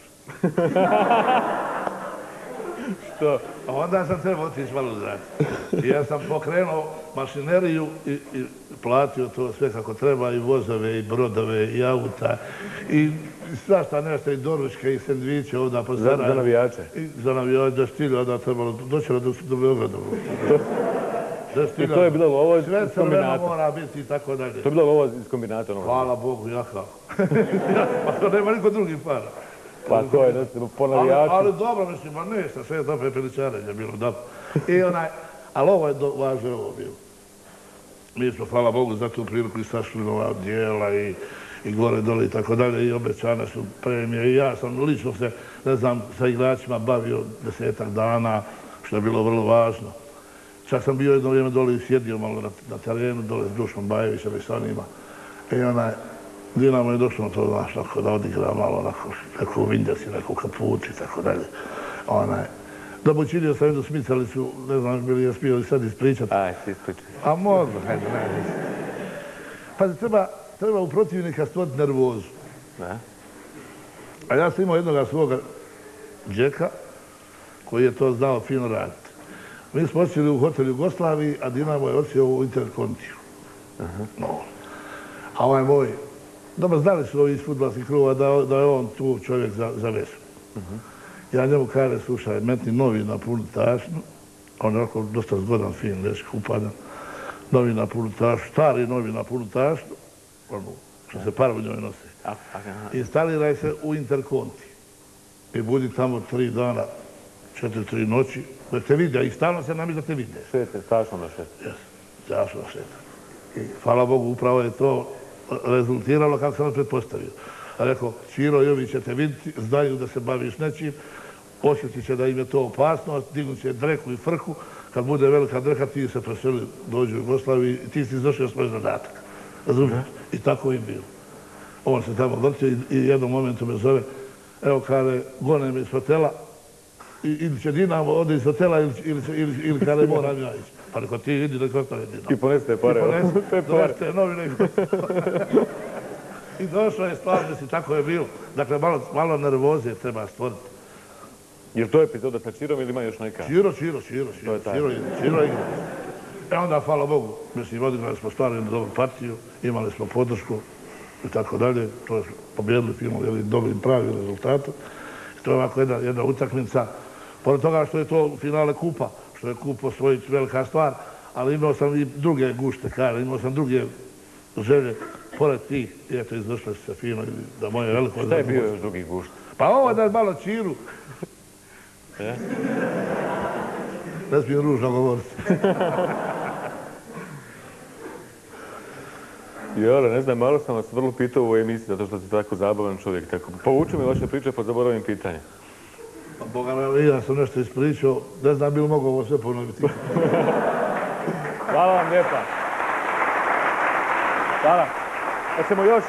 Što? Onda sam trebao otići malo u zatvor. I ja sam pokrenuo mašineriju i, i platio to sve kako treba, i vozove, i brodove, i auta, i svašta nešto, i doručke, i sendviče ovdje po Za, za navijače? I za navijače, da štilju, onda trebalo doći do, do Beograda. I to je bilo lovo iz kombinata? Sve crveno mora biti i tako dalje. To je bilo lovo iz kombinata? Hvala Bogu, ja kao. Pa to nema niko drugi para. Pa to je, po navijaču. Ali dobro, mislim, ma nešto, sve je dobro priličarenje bilo, dobro. I onaj, ali ovo je važno je ovo bilo. Mi smo, hvala Bogu, za tu priliku i sašli nova dijela i i gore dole i tako dalje, i obećane su premije. I ja sam lično se, ne znam, sa igračima bavio desetak dana, što je bilo vrlo važno. Čak sam bio jedno vrijeme dole i sjedio malo na, na terenu, dole s Dušom Bajevićem i sa njima. I onaj, Dinamo je došlo to, znaš, tako da odigra malo, onako, neku u Vindjasi, neku kaputi i tako dalje. Onaj, da počinio sam jednu smicalicu, ne znam, bili je smio li sad ispričati. Aj, si ispričati. A mogu, hajde, ne, pazi, treba, treba u protivnika stvoriti nervozu. Ne? A ja sam imao jednoga svoga džeka koji je to znao fino raditi. Mi smo odsjeli u hotel Jugoslaviji, a Dinamo je odsjeo u Interkontiju. Uh-huh. No. A ovaj moj, dobro, znali su ovi iz fudbalskih kruva da, da je on tu čovjek za, za vezu. Uh-huh. Ja njemu kaže, slušaj, metni novi na punu tašnu, on je ovako dosta zgodan, fin, već upadan, novi na punu tašnu, stari novi na punu tašnu, ono, što se par u njoj nosi. Instaliraj se u Interkonti i budi tamo tri dana, četiri, tri noći, da te vide, i stalno se nam da te vide. Šete, strašno da šete. Jes, strašno da šete. I hvala Bogu, upravo je to rezultiralo kako sam pretpostavio. A rekao, Čiro i ovi će te vidjeti, znaju da se baviš nečim, osjetit će da im je to opasnost, dignut će dreku i frku, kad bude velika dreka, ti se preseli, dođu u Jugoslaviji i ti si izvršio svoj zadatak. Razumiješ? I tako im bilo. On se tamo vrtio i jednom momentu me zove, evo kada gone me iz hotela, ili će Dinamo ode iz hotela ili kada moram ja ići. Pa rekao ti idi da ostane Dinamo. I poneste pare. I poneste novine. I došlo je stvar, mislim, tako je bilo. Dakle, malo nervoze treba stvoriti. Je li to epizoda sa Čirom ili ima još neka? Čiro, Čiro, Čiro, Čiro, Čiro igra. E onda, hvala Bogu, mislim, odigrali smo stvarno jednu dobru partiju, imali smo podršku i tako dalje. To je pobjedili film, jednim dobrim pravim rezultatom. To je ovako jedna, jedna utakmica. Pored toga što je to finale kupa, što je kup osvojiti velika stvar, ali imao sam i druge gušte kare, imao sam druge želje, pored tih, i eto, izvršile se fino, da moje veliko... Šta je bio još drugi gušt? Pa ovo da je malo Čiru. Je? Ne smijem ružno govoriti. Jole, ne znam, malo sam vas vrlo pitao u ovoj emisiji, zato što ste tako zabavan čovjek. Tako, povuči me vaše priče, pa zaboravim pitanje. Boga me, ja sam nešto ispričao, ne znam bi li mogu ovo sve ponoviti. Hvala vam lijepa. Hvala. Hoćemo još?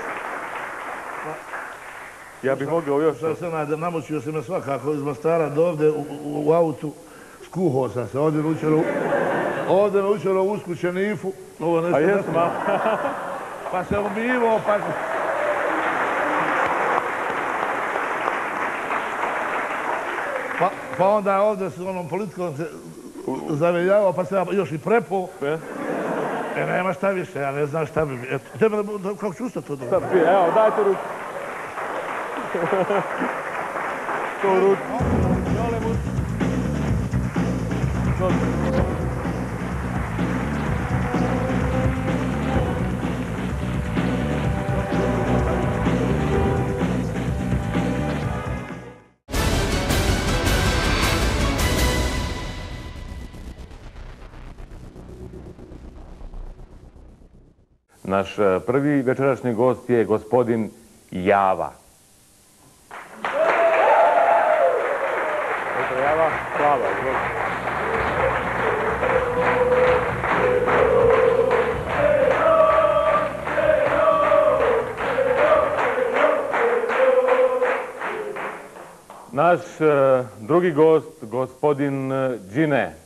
Ja bih mogao još. Sad se nadam, namučio se me svakako iz Mostara do ovde u, u, u autu, skuhao sam se, ovdje me učero, ovdje me učero u usku čenifu. Ovo nešto. A jesu malo. Pa se umivao, pa se... Pa, pa onda ovdje s onom politikom se zaveljavao, pa se još i prepo. E, nema šta više, ja ne znam šta bi mi... Eto, tebe, kako čusta to dobro? Šta pije, evo, dajte ruku. To u ruku. Jole mu. Naš prvi večerašnji gost je gospodin Java. Java, Slava, izvolite. Naš drugi gost, gospodin Džine.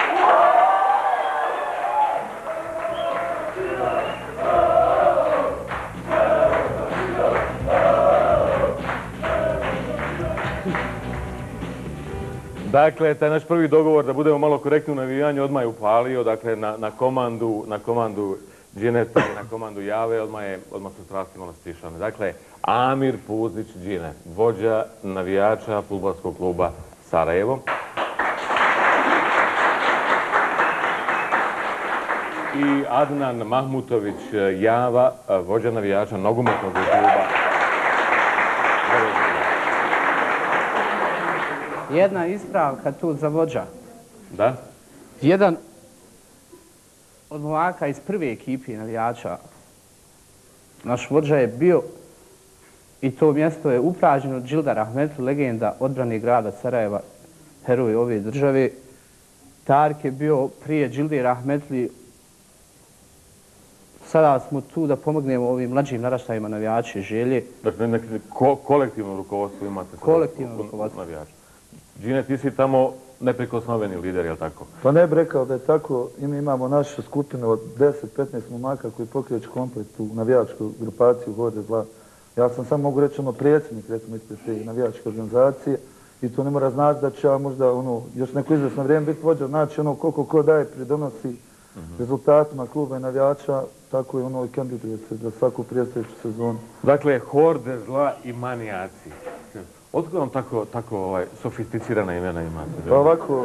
Dakle, taj naš prvi dogovor da budemo malo korektni u navijanju odmah je upalio, dakle, na, na komandu, na komandu Džineta i na komandu Jave, odmah, je, odmah su strasti malo stišane. Dakle, Amir Puzić Džine, vođa navijača fudbalskog kluba Sarajevo. I Adnan Mahmutović Java, vođa navijača nogometnog kluba. Jedna ispravka tu za vođa. Da? Jedan od momaka iz prve ekipe navijača, naš vođa je bio, i to mjesto je upražnjeno, Džildar Ahmetli, legenda odbrane grada Sarajeva, heroj ove države. Tark je bio prije Džildar Ahmetli. Sada smo tu da pomognemo ovim mlađim naraštajima navijača i želje. Dakle, neko ko, kolektivno rukovodstvo imate? Kolektivno rukovodstvo. Navijača. Džine, ti si tamo neprikosnoveni lider, je li tako? Pa ne bi rekao da je tako. I mi imamo našu skupinu od deset do petnaest momaka koji pokreću komplet u navijačku grupaciju Horde zla. Ja sam samo mogu reći ono predsjednik, recimo, ispred te navijačke organizacije i to ne mora znači da će ja možda ono, još neko izvjesno vrijeme biti vođa, znači ono koliko ko daje pridonosi uh-huh. rezultatima kluba i navijača, tako je ono i kandiduje se za svaku predstojeću sezonu. Dakle, Horde zla i manijaci. Otkud vam tako, tako ovaj, sofisticirana imena imate? Pa ovako,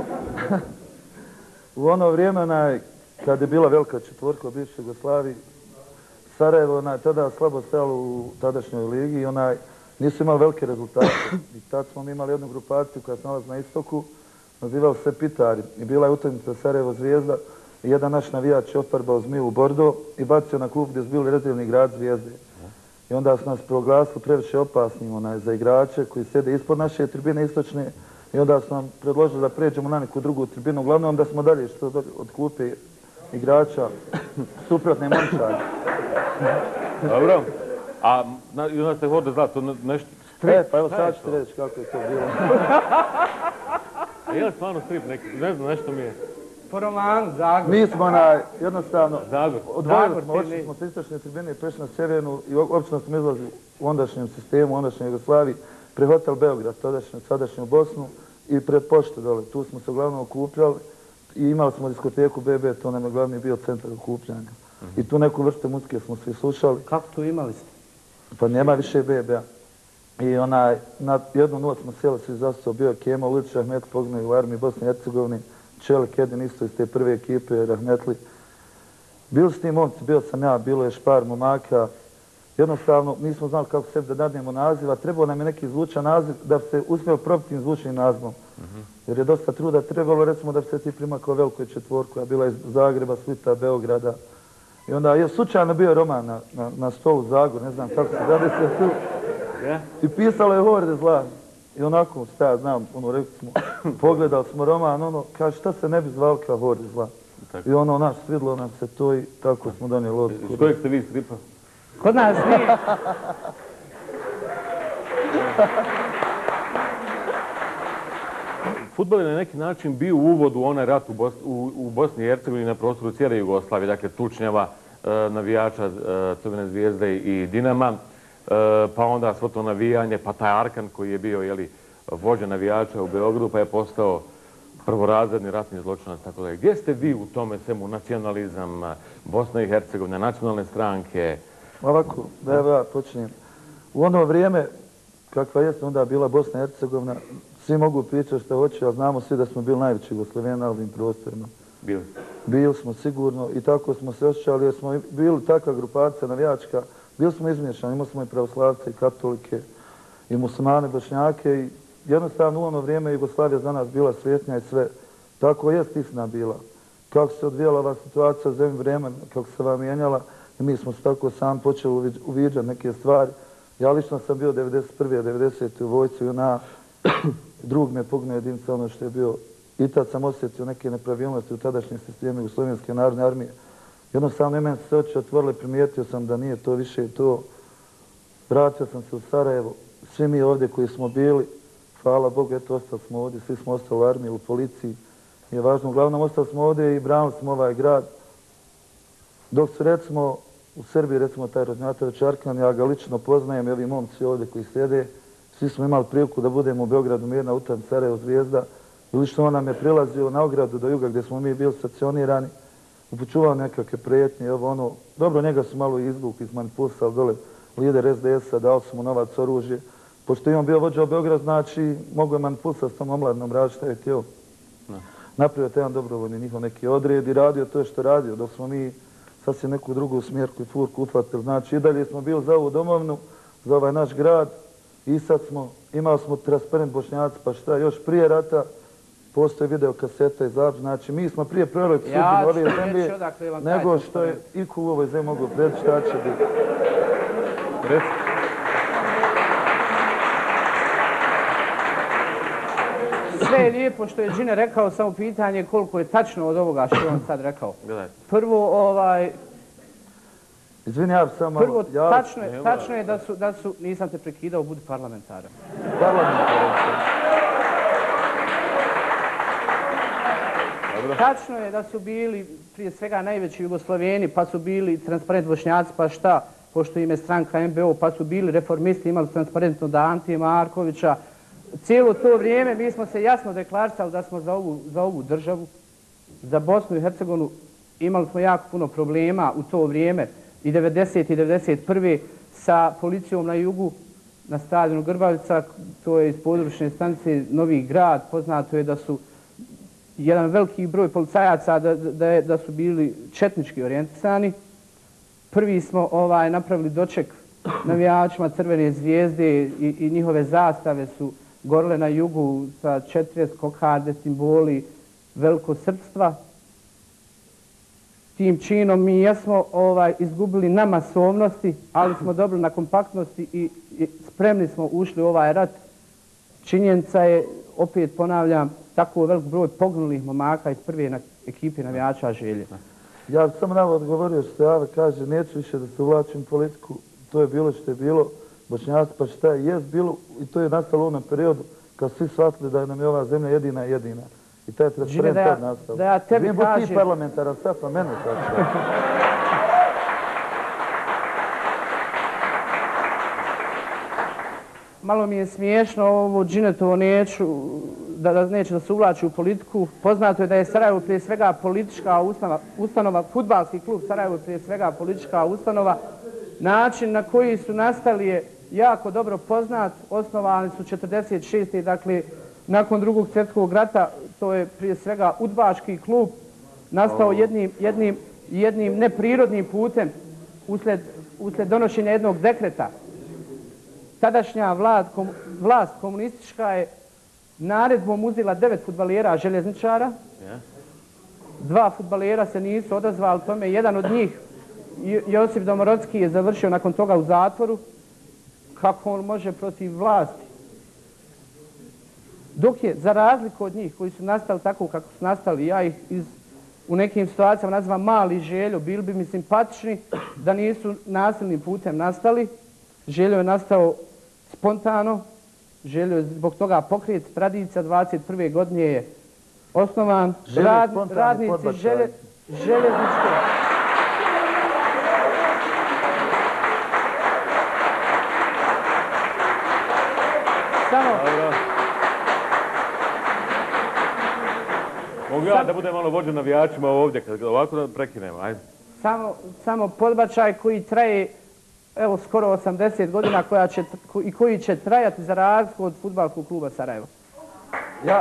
u ono vrijeme onaj, kad je bila velika četvorka u bivšoj Jugoslaviji, Sarajevo onaj, tada slabo stajalo u tadašnjoj ligi i onaj, nisu imali velike rezultate. I tad smo imali jednu grupaciju koja se nalazi na istoku, nazivali se Pitari. I bila je utakmica Sarajevo Zvijezda i jedan naš navijač je otparbao zmiju u Bordo i bacio na klub gdje su bili rezervni igrač Zvijezde. I onda su nas proglasili previše opasnim onaj, za igrače koji sjede ispod naše tribine istočne i onda su nam predložili da pređemo na neku drugu tribinu. Uglavnom da smo dalje što od klupe igrača suprotne momčare. Dobro. A na, i onda ste Horde zla, to nešto... Strip, e, pa evo sad ću ti reći kako je to bilo. A je li stvarno strip neki? Ne znam, nešto mi je... Po romanu, Zagor. Mi smo onaj, jednostavno, Zagor. odvojili smo, očili smo s istočne tribine i prešli na sjevernu i općino smo izlazili u ondašnjem sistemu, u ondašnjoj Jugoslaviji, pre hotel Beograd, tadašnju, sadašnju Bosnu i pred pošte dole. Tu smo se uglavnom okupljali i imali smo diskoteku B B, to nam je glavni bio centar okupljanja. Uh-huh. I tu neku vrste muzike smo svi slušali. Kako tu imali ste? Pa nema više B B-a. I onaj, na jednu noć smo sjeli svi zastao, bio je Kemal Ulić, Ahmet poginuli u armiji Bosne i Hercegovine, Čelik Edin isto iz te prve ekipe, Rahmetli. Bili s tim momci, bio sam ja, bilo je špar momaka. Jednostavno, nismo znali kako sebi da dadnemo naziv, a trebao nam je neki zvučan naziv da bi se uspio probiti tim zvučnim nazivom. Uh-huh. Jer je dosta truda trebalo, recimo, da bi se ti primakao velikoj četvorku, koja je bila iz Zagreba, Splita, Beograda. I onda je slučajno bio roman na, na, na stolu Zagor, ne znam kako se zade se tu. Yeah. I pisalo je Horde zla. I onako, šta ja znam, ono, rekli smo, pogledali smo roman, ono, kaže, šta se ne bi zvali kao Horde zla. I ono, naš, svidlo nam se to i tako smo donijeli odluku. Iz kojeg ste vi stripa? Kod nas nije. Fudbal je na neki način bio uvod u onaj rat u, Bos u, u Bosni i Hercegovini na prostoru cijele Jugoslavije, dakle tučnjava, e, navijača e, Crvene zvijezde i Dinama, e, pa onda svo to navijanje, pa taj Arkan koji je bio jeli, vođa navijača u Beogradu, pa je postao prvorazredni ratni zločinac, tako da. Gdje ste vi u tome svemu, nacionalizam, Bosna i Hercegovina, nacionalne stranke? Ovako, da ja počnem. U ono vrijeme, kakva jeste onda bila Bosna i Hercegovina, svi mogu pričati što hoće, ali znamo svi da smo bili najveći Jugoslavijani na ovim prostorima. Bili? Bili smo sigurno i tako smo se osjećali jer smo bili takva grupacija navijačka. Bili smo izmješani, imali smo i pravoslavce, i katolike, i muslimane, bošnjake i jednostavno u ono vrijeme Jugoslavija za nas bila svijetnja i sve. Tako jest istina bila. Kako se odvijala ova situacija za ovim vremen, kako se vam mijenjala, i mi smo se tako sam počeli uviđati neke stvari. Ja lično sam bio devedeset prve devedesete u vojsci i ona drug me poginuo jedinica ono što je bio. I tad sam osjetio neke nepravilnosti u tadašnjem sistemu Jugoslovenske narodne armije. Jednostavno meni se oči otvorile, primijetio sam da nije to više to. Vratio sam se u Sarajevo. Svi mi ovdje koji smo bili, hvala Bogu, eto, ostali smo ovdje, svi smo ostali u armiji, u policiji. Nije važno, uglavnom ostali smo ovdje i branili smo ovaj grad. Dok su, recimo, u Srbiji, recimo, taj Ražnjatović Arkan, ja ga lično poznajem, i ovi momci ovdje koji sjede, svi smo imali priliku da budemo u Beogradu mirna utan Sarajevo Zvijezda. I lično on nam je prilazio na ogradu do juga gdje smo mi bili stacionirani, upućuvao nekakve prijetnje, ovo ono. Dobro, njega su malo izvukli, izmanipulisali dole lider es de es a, dao su mu novac, oružje. Pošto je on bio vođa u Beograd, znači mogu je manipulisati s tom omladinom, raditi šta je htio. Napravio taj jedan dobrovoljni njihov neki odred i radio to što je radio, dok smo mi sasvim neku drugu smjerku i furku uhvatili. Znači i dalje smo bili za ovu domovnu, za ovaj naš grad i sad smo, imali smo transparent Bošnjaci, pa šta, još prije rata postoje video kaseta i zapis. Znači mi smo prije prorok sudbinu ove zemlje nego što je iko u ovoj zemlji mogu predati šta će biti. Sve je lijepo što je Džine rekao, samo pitanje koliko je tačno od ovoga što je on sad rekao. Prvo, ovaj... Izvini, ja sam malo... Prvo, tačno je, tačno je da su, da su, nisam te prekidao, budi parlamentaran. Parlamentaran. Tačno je da su bili prije svega najveći Jugosloveni, pa su bili transparent Bošnjaci, pa šta, pošto im je stranka em be o, pa su bili reformisti, imali transparentno da Antije Markovića. Cijelo to vrijeme mi smo se jasno deklarisali da smo za ovu, za ovu državu, za Bosnu i Hercegovinu. Imali smo jako puno problema u to vrijeme i devedesete i devedeset prve sa policijom na jugu, na stadionu Grbavica, to je iz područne stanice Novi Grad. Poznato je da su jedan veliki broj policajaca da, da, je, da su bili četnički orijentisani. Prvi smo ovaj, napravili doček navijačima Crvene zvijezde i, i njihove zastave su gorile na jugu sa četrdeset kokarde, simboli velikosrpstva. Tim činom mi jesmo ovaj, izgubili na masovnosti, ali smo dobili na kompaktnosti i, i spremni smo ušli u ovaj rat. Činjenica je, opet ponavljam, tako velik broj poginulih momaka iz prve na, ekipe navijača Želje. Ja sam nam odgovorio što Java kaže, neću više da se uvlačim u politiku, to je bilo što je bilo, Bošnjaci pa šta je, jest bilo i to je nastalo u onom periodu kad svi shvatili da nam je ova zemlja jedina jedina. I taj transparent tad nastalo. Da ja tebi kažem... Ti parlamentaran Safa, mene tako. Malo mi je smiješno ovo Džinetovo neću, da, da neće da se uvlači u politiku. Poznato je da je Sarajevo prije svega politička ustanova, ustanova fudbalski klub Sarajevo je prije svega politička ustanova. Način na koji su nastali je jako dobro poznat. Osnovani su četrdeset šeste. Dakle, nakon drugog svjetskog rata, to je prije svega udbaški klub, nastao jednim, jednim, jednim neprirodnim putem usled, usled donošenja jednog dekreta. Tadašnja vlad, kom, vlast komunistička je naredbom uzela devet fudbalera željezničara. Dva fudbalera se nisu odazvali tome. Jedan od njih, Josip Domorodski, je završio nakon toga u zatvoru. Kako on može protiv vlasti? Dok je, za razliku od njih koji su nastali tako kako su nastali, ja ih iz, u nekim situacijama nazivam mali Željo, bili bi mi simpatični da nisu nasilnim putem nastali. Željo je nastao spontano, Željo je zbog toga pokret, tradicija dvadeset prve godine je osnovan, Rad, radnici želje, željezničke. Samo... Mogu ja da budem malo vođen navijačima ovdje, kad ovako da prekinemo, ajde. Samo, samo podbačaj koji traje evo skoro osamdeset godina koja će, i koji će trajati za razliku od fudbalskog kluba Sarajevo. Ja...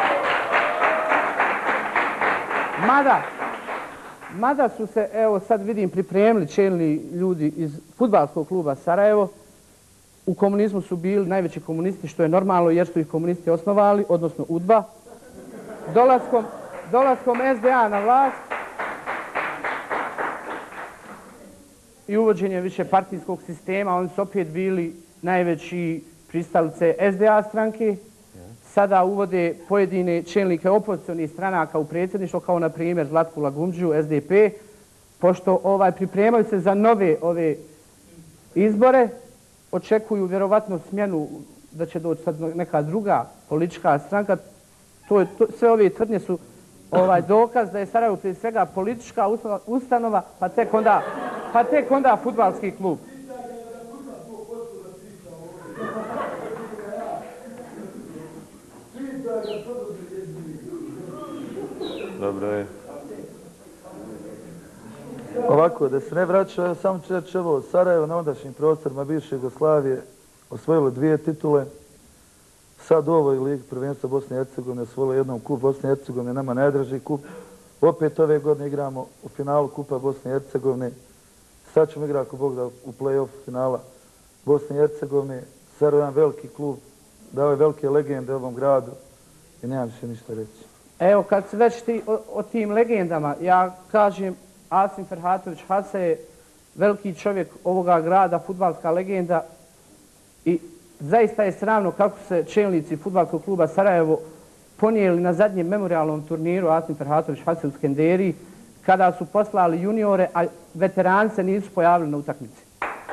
Mada, mada su se, evo sad vidim, pripremili čelni ljudi iz fudbalskog kluba Sarajevo. U komunizmu su bili najveći komunisti, što je normalno jer su ih komunisti osnovali, odnosno UDBA. Dolaskom, dolaskom es de a na vlast, i uvođenjem više partijskog sistema, oni su opet bili najveći pristalice S D A stranke. Sada uvode pojedine čelnike opozicionih stranaka u predsjedništvo, kao na primjer Zlatku Lagumđiju, S D P, pošto ovaj, pripremaju se za nove ove izbore, očekuju vjerovatno smjenu da će doći sad neka druga politička stranka. To je, to, sve ove tvrdnje su ovaj, dokaz da je Sarajevo prije svega politička ustanova, pa tek onda, pa tek onda fudbalski klub. Dobro je. Ovako, da se ne vraća, samo ću reći ovo, Sarajevo na ondašnjim prostorima bivše Jugoslavije osvojilo dvije titule. Sad u ovoj ligi prvenstva Bosne i Hercegovine osvojilo jednom kup Bosne i Hercegovine, nama najdraži kup. Opet ove godine igramo u finalu kupa Bosne i Hercegovine. Sad ćemo igrati, ako Bog da, u play-off finala Bosne i Hercegovine. Sarajevo je jedan veliki klub, dao je velike legende ovom gradu i nemam više ništa reći. Evo, kad se već ti, o, o tim legendama, ja kažem, Asim Ferhatović Hasa je veliki čovjek ovoga grada, fudbalska legenda i zaista je sramno kako se čelnici fudbalskog kluba Sarajevo ponijeli na zadnjem memorialnom turniru Asim Ferhatović Hasa u Skenderiji, kada su poslali juniore, a veterani se nisu pojavili na utakmici.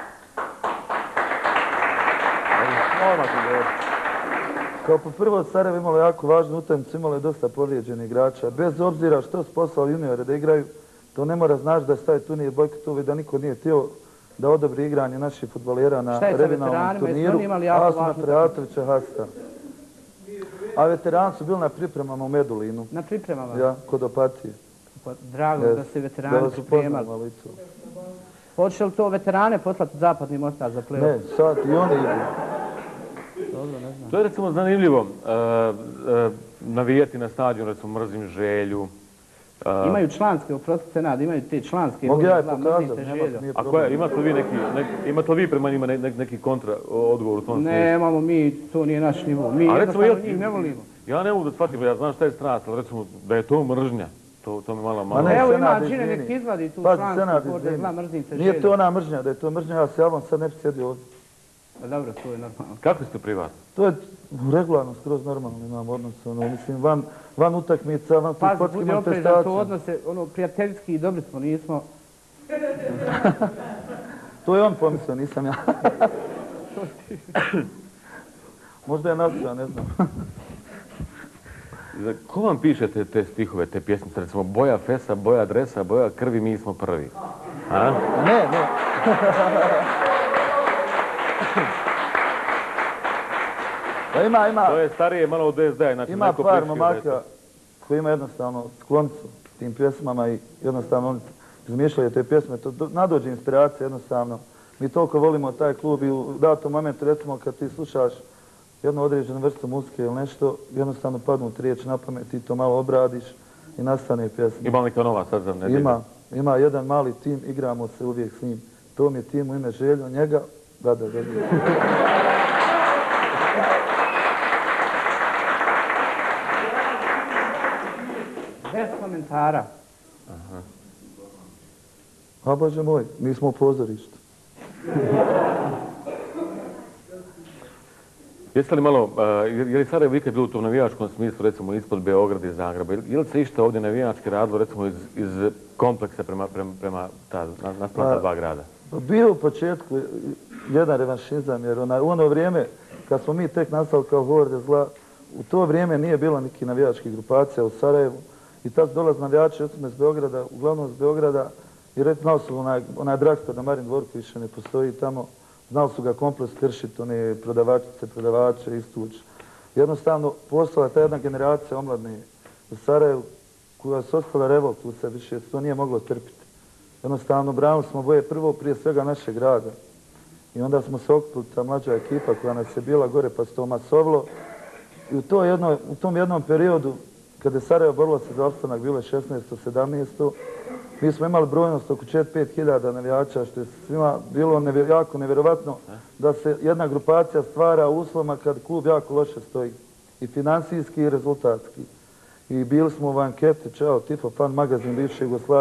Kao po prvo, Sarajevo imalo jako važnu utakmicu, imalo je dosta povrijeđenih igrača. Bez obzira što su poslali juniore da igraju, to ne mora znači da je staje turnir bojkotovi, da niko nije htio da odobri igranje naših fudbalera na regionalnom turniru. Asima Ferhatovića Hasa. A veterani su bili na pripremama u Medulinu. Na pripremama? Ja, kod Opatije. Drago yes. da se veterani pripremali. Hoće li to veterane poslati zapadni Mostar za play-off? Ne, sad i oni idu. Dobro, ne znam. To je recimo zanimljivo. Uh, uh, navijati na stadion, recimo mrzim želju. Uh, imaju članske, oprosti se nad, imaju te članske. Mogu ja je pokazati, nema A koja, imate li vi neki, neki, imate li vi prema njima ne, neki kontra odgovor u tom smislu? Ne, imamo mi, to nije naš nivo. Mi jednostavno njih ne volimo. Ja ne mogu da shvatim, ja znam šta je strast, ali recimo da je to mržnja. To, to mi malo malo... Ma ne, evo Senad, ima Džine, nek izvadi tu Pazi, člansku, kod da zna mrzim se želju. Nije to ona mržnja, da je to mržnja, ja se javam, sad ne bi sjedio ovdje. Pa dobro, to je normalno. Kako ste privatni? To je regularno, skroz normalno imam odnos, ono, mislim, van, van utakmica, van Pazi, sportskih budi manifestacija. oprezan, to odnose, ono, prijateljski i dobri smo, nismo... To je on pomislio, nisam ja. Možda je naslija, ne znam. Ko vam piše te, te stihove, te pjesmice, recimo boja fesa, boja dresa, boja krvi, mi smo prvi? A? Ne, ne. Pa ima, ima... To je starije malo od S D A. Znači ima par momaka koji ima jednostavno sklonicu tim pjesmama i jednostavno oni izmišljaju te pjesme. To nadođe inspiracija jednostavno. Mi toliko volimo taj klub i u datom momentu, recimo, kad ti slušaš jednu određenu vrstu muzike ili nešto, jednostavno padnu ti riječ na pamet, ti to malo obradiš i nastane pjesma. Ima li neka nova sad za nedelju? Ima. Ima jedan mali tim, igramo se uvijek s njim. To mi je tim u ime Željo, njega, da, da, da. Bez komentara. Aha. A Bože moj, mi smo u pozorištu. Jeste li malo, uh, je li Sarajevo ikad bilo u tom navijačkom smislu, recimo ispod Beograda i Zagreba, je li se išta ovdje navijački radilo, recimo iz, iz kompleksa prema, prema, prema ta, naspram ta dva grada? Bio u početku jedan revanšizam, jer ona, u ono vrijeme, kad smo mi tek nastali kao horde zla, u to vrijeme nije bilo neki navijačkih grupacija u Sarajevu i tad dolazi navijači, recimo iz Beograda, uglavnom iz Beograda, i recimo, znali su onaj, onaj dragstor na Marin dvorku više ne postoji tamo, znali su ga kompleks kršiti, one prodavačice, prodavače, istući. Jednostavno, postala ta jedna generacija omladne u Sarajevu koja se ostala revolt u sebi, više to nije moglo trpiti. Jednostavno, branili smo boje prvo prije svega našeg grada. I onda smo se okupili, ta mlađa ekipa koja nas je bila gore, pa se to masovilo. I u, to jedno, u tom jednom periodu, kada je Sarajevo borilo se za opstanak, bilo je šesnaesto sedamnaesto, mi smo imali brojnost oko četiri do pet hiljada navijača, što je svima bilo nevjer, jako nevjerovatno da se jedna grupacija stvara u uslovima kad klub jako loše stoji. I finansijski i rezultatski. I bili smo u anketi, čao, Tifo, fan magazin bivše Jugoslavije,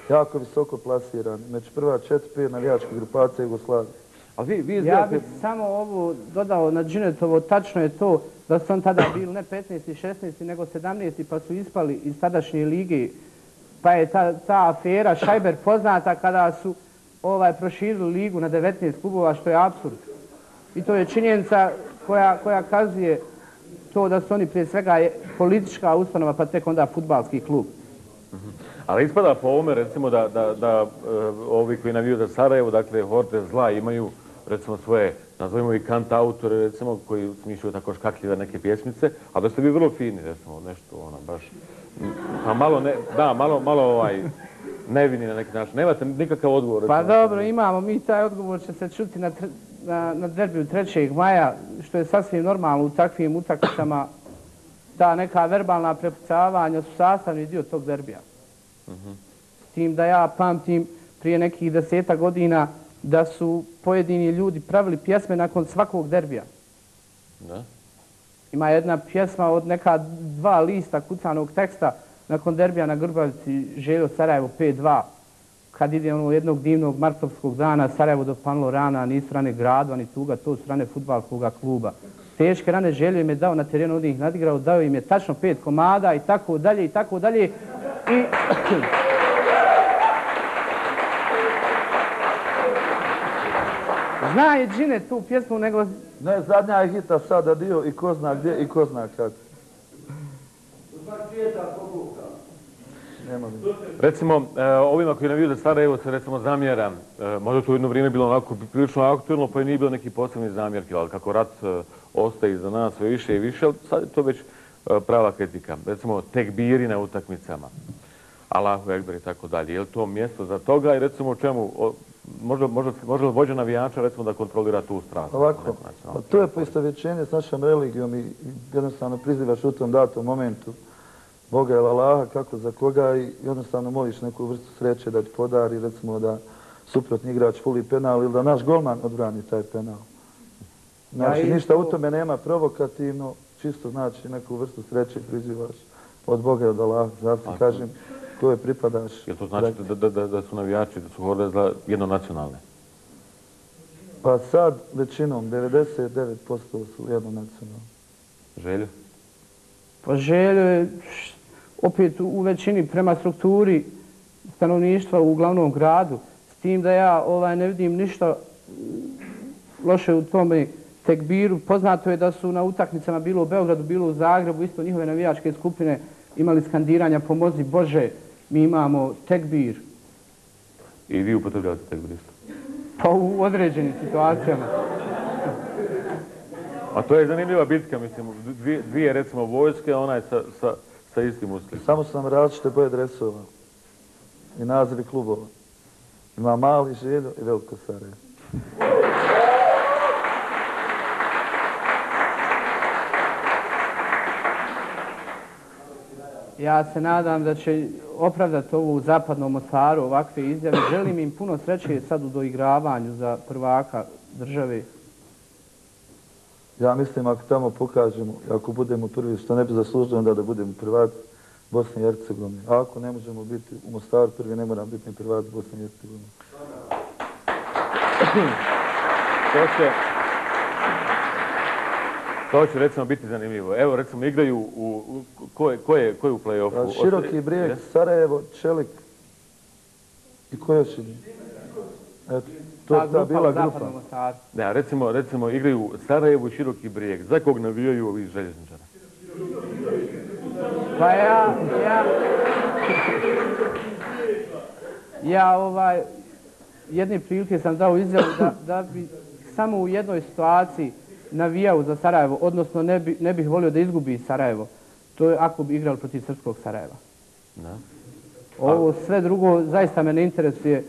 jako visoko plasirani. Među prva četiri, pet navijačkih grupacija Jugoslavije. A vi, vi Ja izgledate... bih samo ovo dodao na Džinetovo, tačno je to da su on tada bili ne petnaesti, šesnaesti, nego sedamnaesti, pa su ispali iz tadašnje lige. Pa je ta, ta afera Šajber poznata kada su ovaj, proširili ligu na devetnaest klubova, što je apsurd. I to je činjenica koja, koja kazuje to da su oni prije svega je politička ustanova, pa tek onda fudbalski klub. Ali ispada po ovome, recimo, da, da, da ovi koji naviju za Sarajevo, dakle, horde zla imaju, recimo, svoje, nazovimo i kantautore, recimo, koji smišljaju tako škakljive neke pjesmice, a da ste vi vrlo fini, recimo, nešto, ono, baš, pa malo, ne, da, malo, malo, ovaj, nevini na neki način. Nemate nikakav odgovor. Recimo, pa dobro, imamo mi taj odgovor, će se čuti na, na, na derbiju trećeg maja, što je sasvim normalno u takvim utakmicama. Ta neka verbalna prepucavanja su sastavni dio tog derbija. Uh-huh. S tim da ja pamtim prije nekih deseta godina da su pojedini ljudi pravili pjesme nakon svakog derbija. Da. Ima jedna pjesma od neka dva lista kucanog teksta nakon derbija na Grbavici Željo Sarajevo pet dva. Kad ide ono jednog divnog martovskog dana, Sarajevo dopanilo rana, nisu rane gradu, ani tuga, to su rane fudbalskog kluba. Teške rane Željo im je dao na terenu, od njih nadigrao, dao im je tačno pet komada i tako dalje i tako dalje. I... Zna je Džine tu pjesmu, nego... Ne, zadnja je hita sada dio i ko zna gdje i ko zna kad. Nema mi. Recimo, e, ovima koji naviju za Sarajevo se recimo zamjera, e, možda to u jedno vrijeme bilo onako prilično aktualno, pa je nije bilo neki posebni zamjerki, ali kako rat e, ostaje iza nas sve više i više, ali sad je to već e, prava kritika. Recimo, tekbiri na utakmicama, Allahu Ekber i tako dalje. Je li to mjesto za toga i recimo u čemu, o, možda, možda, možda vođa navijača recimo da kontrolira tu strast? Ovako, pa to je poistovjećenje s našom religijom i jednostavno prizivaš u tom datom momentu Boga ili Allaha, kako za koga i jednostavno moliš neku vrstu sreće da ti podari, recimo da suprotni igrač fuli penal ili da naš golman odbrani taj penal. Znači, ništa u tome nema provokativno, čisto znači neku vrstu sreće prizivaš od Boga i od Allaha. Zato ti kažem, koje pripadaš. Jel to znači da, da, da, da su navijači, da su horde zla jednonacionalne? Pa sad većinom, devedeset devet posto su jednonacionalne. Željo? Pa Željo je opet u većini prema strukturi stanovništva u glavnom gradu, s tim da ja ovaj, ne vidim ništa loše u tome tekbiru. Poznato je da su na utakmicama bilo u Beogradu, bilo u Zagrebu, isto njihove navijačke skupine imali skandiranja pomozi Bože, mi imamo tekbir. I vi upotrebljavate tekbir isto? Pa u određenim situacijama. A to je zanimljiva bitka, mislim, dvije, dvije recimo vojske, a ona je sa, sa, sa istim usklikom. Samo su nam različite boje dresova i nazivi klubova. Ima Mali Željo i Veliko Sarajevo. Ja se nadam da će opravdati ovu zapadnu Mostaru ovakve izjave. Želim im puno sreće sad u doigravanju za prvaka države. Ja mislim ako tamo pokažemo, ako budemo prvi, što ne bi zaslužili onda da budemo prvaci Bosne i Hercegovine. A ako ne možemo biti u Mostaru prvi, ne moram biti ni prvaci Bosne i Hercegovine. To će, to će recimo biti zanimljivo. Evo recimo igraju u, u ko je, ko je, ko je u play-offu? Široki Brijeg, Sarajevo, Čelik i ko još ide? Eto, to je ta bila grupa. Ne, recimo, recimo igraju Sarajevo i Široki Brijeg. Za kog navijaju ovi željezničara? Pa ja, ja, ja ovaj, jedne prilike sam dao izjavu da, da bi samo u jednoj situaciji navijao za Sarajevo, odnosno ne, bi, ne bih volio da izgubi Sarajevo. To je ako bi igrali protiv srpskog Sarajeva. Da. Ovo sve drugo zaista me ne interesuje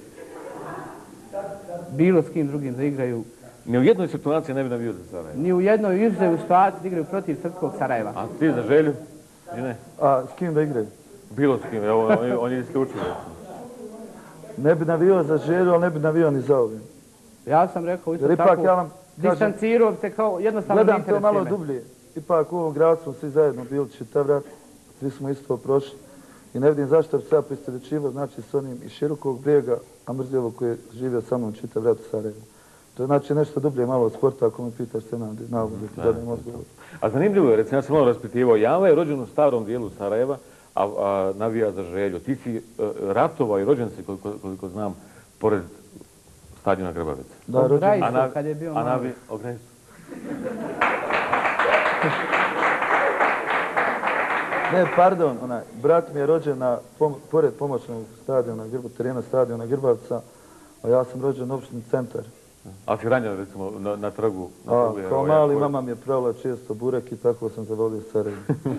bilo s kim drugim da igraju. Ni u jednoj situaciji ne bi navio za Sarajevo? Ni u jednoj izuzevu situaciji da igraju protiv srpskog Sarajeva. A ti za Želju? I ne? A s kim da igraju? Bilo s kim, evo, on, on je isključio. Ne bi navio za Želju, ali ne bi navio ni za ovim. Ja sam rekao isto Jer ipak, tako, ja vam distancirao se kao jednostavno ne gledam interesuje to malo me. dublje. Ipak u ovom gradu smo svi zajedno bili čitav rat, svi smo isto prošli. I ne vidim zašto bi se ja poistovjećivao, znači, s onim iz Širokog Brijega, a Mrzljevo koji je živio sa mnom čitav rat u Sarajevu. To je znači nešto dublje malo od sporta, ako me pitaš se na navoditi, da ne odgovor. A zanimljivo je, recimo, ja sam malo raspitivao, Java je rođen u starom dijelu Sarajeva, a, a navija za Želju. Ti si uh, ratovao i rođen si, koliko, koliko znam, pored stadiona Grbavica. Da, rođen. A na, kad je bio a mali. O Grajsu. Ne, pardon, onaj, brat mi je rođen na, pom, pored pomoćnog stadiona, terena stadiona Grbavca, a ja sam rođen u opštini Centar. A si ranjen, recimo, na, na trgu? Na A, trgu je, kao ovaj, mali koji... mama mi je pravila često burek i tako sam zavolio Sarajevo.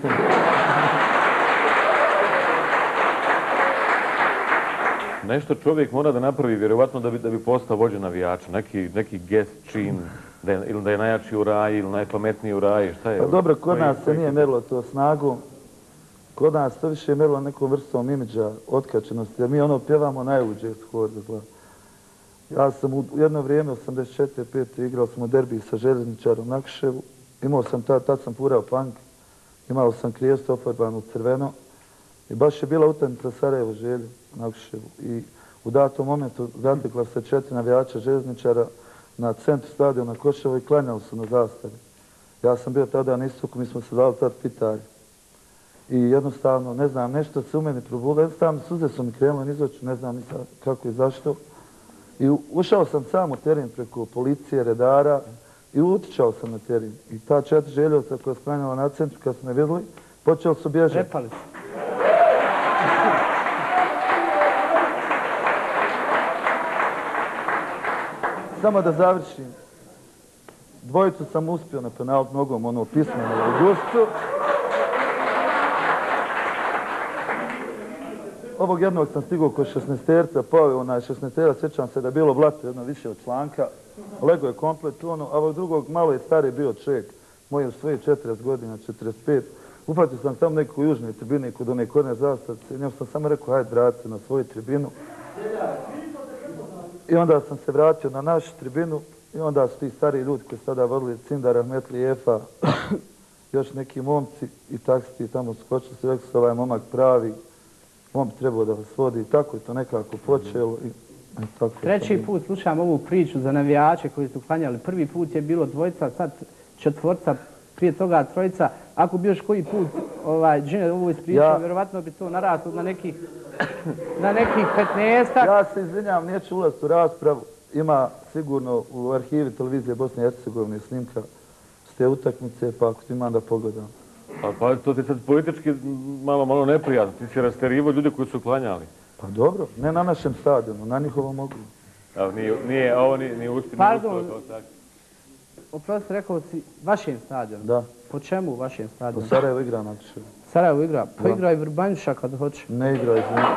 Nešto čovjek mora da napravi, vjerovatno da bi, da bi postao vođa navijača. Neki, neki gest, čin, da je, ili da je najjači u raji, ili najpametniji u raji, šta je? Pa dobro, kod koji, nas se koji... nije merilo to snagom. Kod nas to više je merilo nekom vrstom imidža, otkačenosti, jer mi ono pjevamo najluđe skor za zla. Ja sam u jedno vrijeme, osamdeset četiri pet igrao sam u derbiji sa željezničarom na Nakševu. Imao sam tad, tad sam purao punk, imao sam krijestu ofarbanu crveno i baš je bila utakmica Sarajevo Želju na Nakševu. I u datom momentu zatekla se četiri navijača željezničara na centru stadiona Koševo i klanjali su na zastavi. Ja sam bio tada na istoku, mi smo se zvali tad Pitari. I jednostavno, ne znam, nešto se u meni probudilo, jednostavno suze su mi krenule niz oči, ne znam ni kako i zašto. I ušao sam sam u teren preko policije, redara i utičao sam na teren. I ta četiri željovca koja je sklanjala na centru, kad su me vidjeli, počeli su bježati. Repali su. Samo da završim. Dvojicu sam uspio na penalt nogom, ono pismeno u Augustu. Ovog jednog sam stigao kod šesnaesterca, pao je onaj šesnaesterac, sjećam se da je bilo blato jedno više od članka. Lego je komplet ono, a ovog drugog malo je stari bio čovjek, moj u svoje četrdeset godina, četrdeset pet. Upratio sam tamo neku južnoj tribini kod one korne zastavce i njom sam samo rekao, hajde vrati se na svoju tribinu. I onda sam se vratio na našu tribinu i onda su ti stari ljudi koji su tada vodili Cindar, Ahmetli, Efa, još neki momci i taksiti tamo skočili su, rekli su ovaj momak pravi, on bi trebao da vas vodi i tako je to nekako počelo. I, i tako Treći put slušam ovu priču za navijače koji su klanjali. Prvi put je bilo dvojica, sad četvorca, prije toga trojica. Ako bi još koji put ovaj, Džine ovo ispričao, ja, vjerovatno bi to naraslo na nekih, na nekih petnaestak. Ja se izvinjam, neću ulaziti u raspravu. Ima sigurno u arhivi televizije Bosne i Hercegovine snimka s te utakmice, pa ako ti imam da pogledam. Pa, pa to ti sad politički malo, malo neprijatno. Ti si rasterivo ljude koji su klanjali. Pa dobro, ne na našem stadionu, na njihovom mogu. Evo, nije, nije, ovo nije, nije uspjelo. Pardon, oprosti, rekao si vašem stadionu. Da. Po čemu vašem stadionu? Po Sarajevo igra na Nakševu. Sarajevo igra? Pa igra i Vrbanjuša kad hoće. Ne igra, izvini.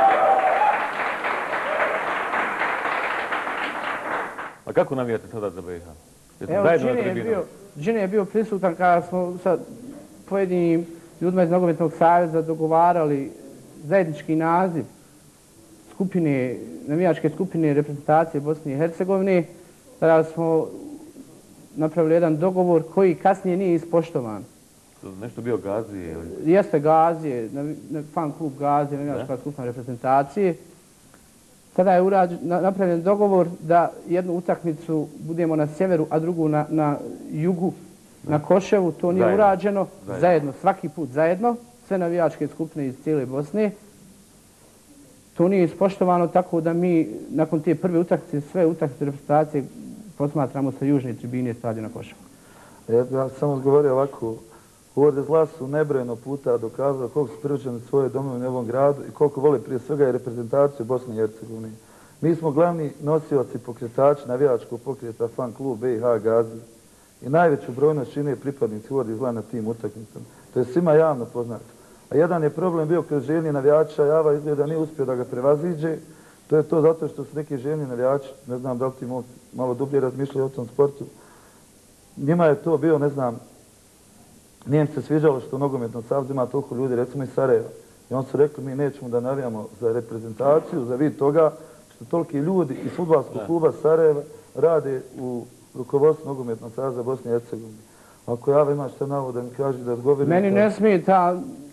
A kako navijate sada za B i H? Evo, Džine je, bio, Džine je bio prisutan kada smo sa pojedinim ljudima iz Nogometnog saveza dogovarali zajednički naziv skupine, navijačke skupine reprezentacije Bosne i Hercegovine. Tada smo napravili jedan dogovor koji kasnije nije ispoštovan. Nešto bio Gazije? Ili... Jeste Gazije, fan klub Gazije, navijačka skupina reprezentacije. Tada je urađen, napravljen dogovor da jednu utakmicu budemo na sjeveru, a drugu na, na jugu, da. Na Koševu. To nije zajedno. Urađeno. Zajedno. zajedno, svaki put zajedno. Sve navijačke skupine iz cijele Bosne. To nije ispoštovano, tako da mi nakon te prve utakmice, sve utakmice reprezentacije posmatramo sa južne tribine stadiona Koševa. Ja sam odgovorio ovako. Uvode zla su nebrojeno puta dokazali koliko su priučeni svoje domovine u ovom gradu i koliko vole prije svega i reprezentaciju Bosne i Hercegovine. Mi smo glavni nosioci pokretači navijačkog pokreta fan klub B i H Gazi i najveću brojnost čine pripadnici uvode zla na tim utakmicama. To je svima javno poznato. A jedan je problem bio kroz željni navijača, Java izgleda nije uspio da ga prevaziđe. To je to zato što su neki željni navijači, ne znam da li ti malo dublje razmišljaju o tom sportu, njima je to bio, ne znam, nije im se sviđalo što u Nogometnom savezu ima toliko ljudi, recimo iz Sarajeva. I oni su rekli, mi nećemo da navijamo za reprezentaciju, za vid toga što toliki ljudi iz fudbalskog kluba Sarajeva rade u rukovodstvu Nogometnog saveza Bosne i Hercegovine. Ako Java ima što navo da mi kaže da odgovorim... Meni ne smije ta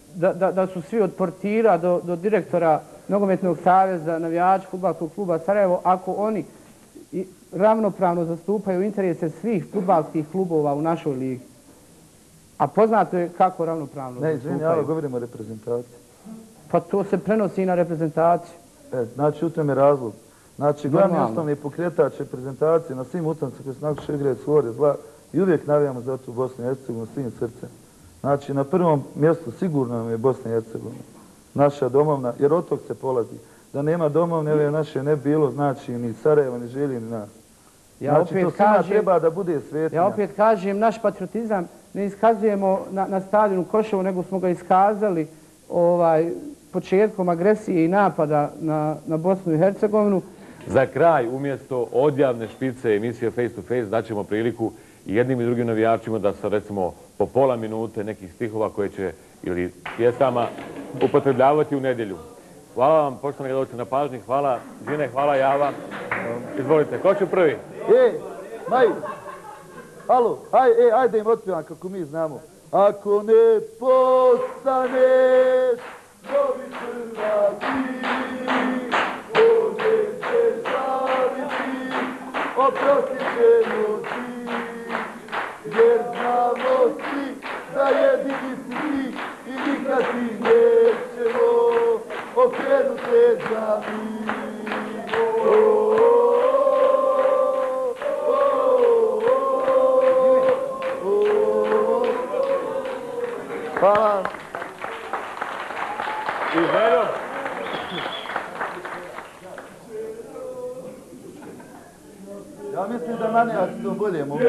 da, da, da su svi od portira do, do direktora Nogometnog saveza, navijača Fudbalskog kluba Sarajevo, ako oni i ravnopravno zastupaju interese svih fudbalskih klubova u našoj ligi. A poznato je kako ravnopravno Ne, zastupaju. izvini, ja govorimo o reprezentaciji. Pa to se prenosi i na reprezentaciju. E, znači, u tome je razlog. Znači, glavni Normalno. osnovni pokretač reprezentacije na svim utakmicama koje se nakušaju igrati svore zla i uvijek navijamo za tu Bosnu i Hercegovinu svim srcem. Znači, na prvom mjestu sigurno nam je Bosna i Hercegovina. Naša domovna, jer od tog se polazi. Da nema domovne, ove naše ne bilo, znači ni Sarajeva, ni Želje, ni nas. Ja Znači, to opet svima kažem, treba da bude svetinja. ja opet kažem, naš patriotizam ne iskazujemo na, na stadionu Koševo, nego smo ga iskazali ovaj, početkom agresije i napada na, na Bosnu i Hercegovinu. Za kraj, umjesto odjavne špice emisije Face to Face, daćemo priliku i jednim i drugim navijačima da se, recimo, po pola minute nekih stihova koje će, ili pjesama, upotrebljavati u nedjelju. Hvala vam, poštovani gledalci, na pažnji. Hvala, Žine, hvala Java. Izvolite, ko će prvi? E, Maju, alo, aj, e, ajde im otpivam kako mi znamo. Ako ne postaneš novi Hrvati, ovdje će zaviti, oprostit ćemo ti, jer znamo svi da jedini si ti i nikad ti nećemo okrenut leđa mi. Hvala. I Željo. Ja mislim da manijaci to bolje mogu.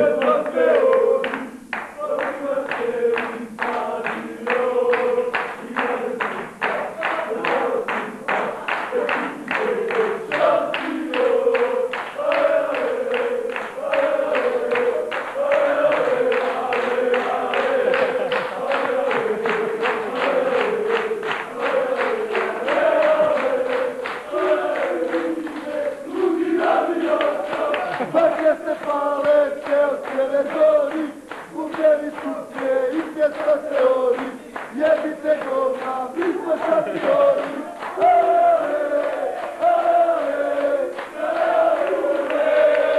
Baklje se pale, Čelske gori, ubjeli su sve i pjesma se ori, jebite govna, mi smo šampioni. Ale, ale, Sarajeve,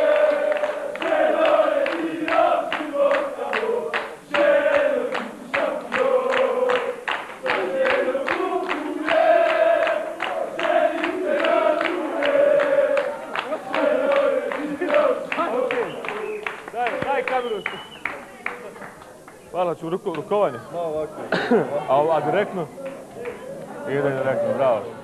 želore ti naši ostalo, želore ti šampion, želore kukuje, želi se razuje, želore ti Daj, daj kameru. Hvala, ću rukovanje. ovako. A ova direktno? Ide direktno, bravo.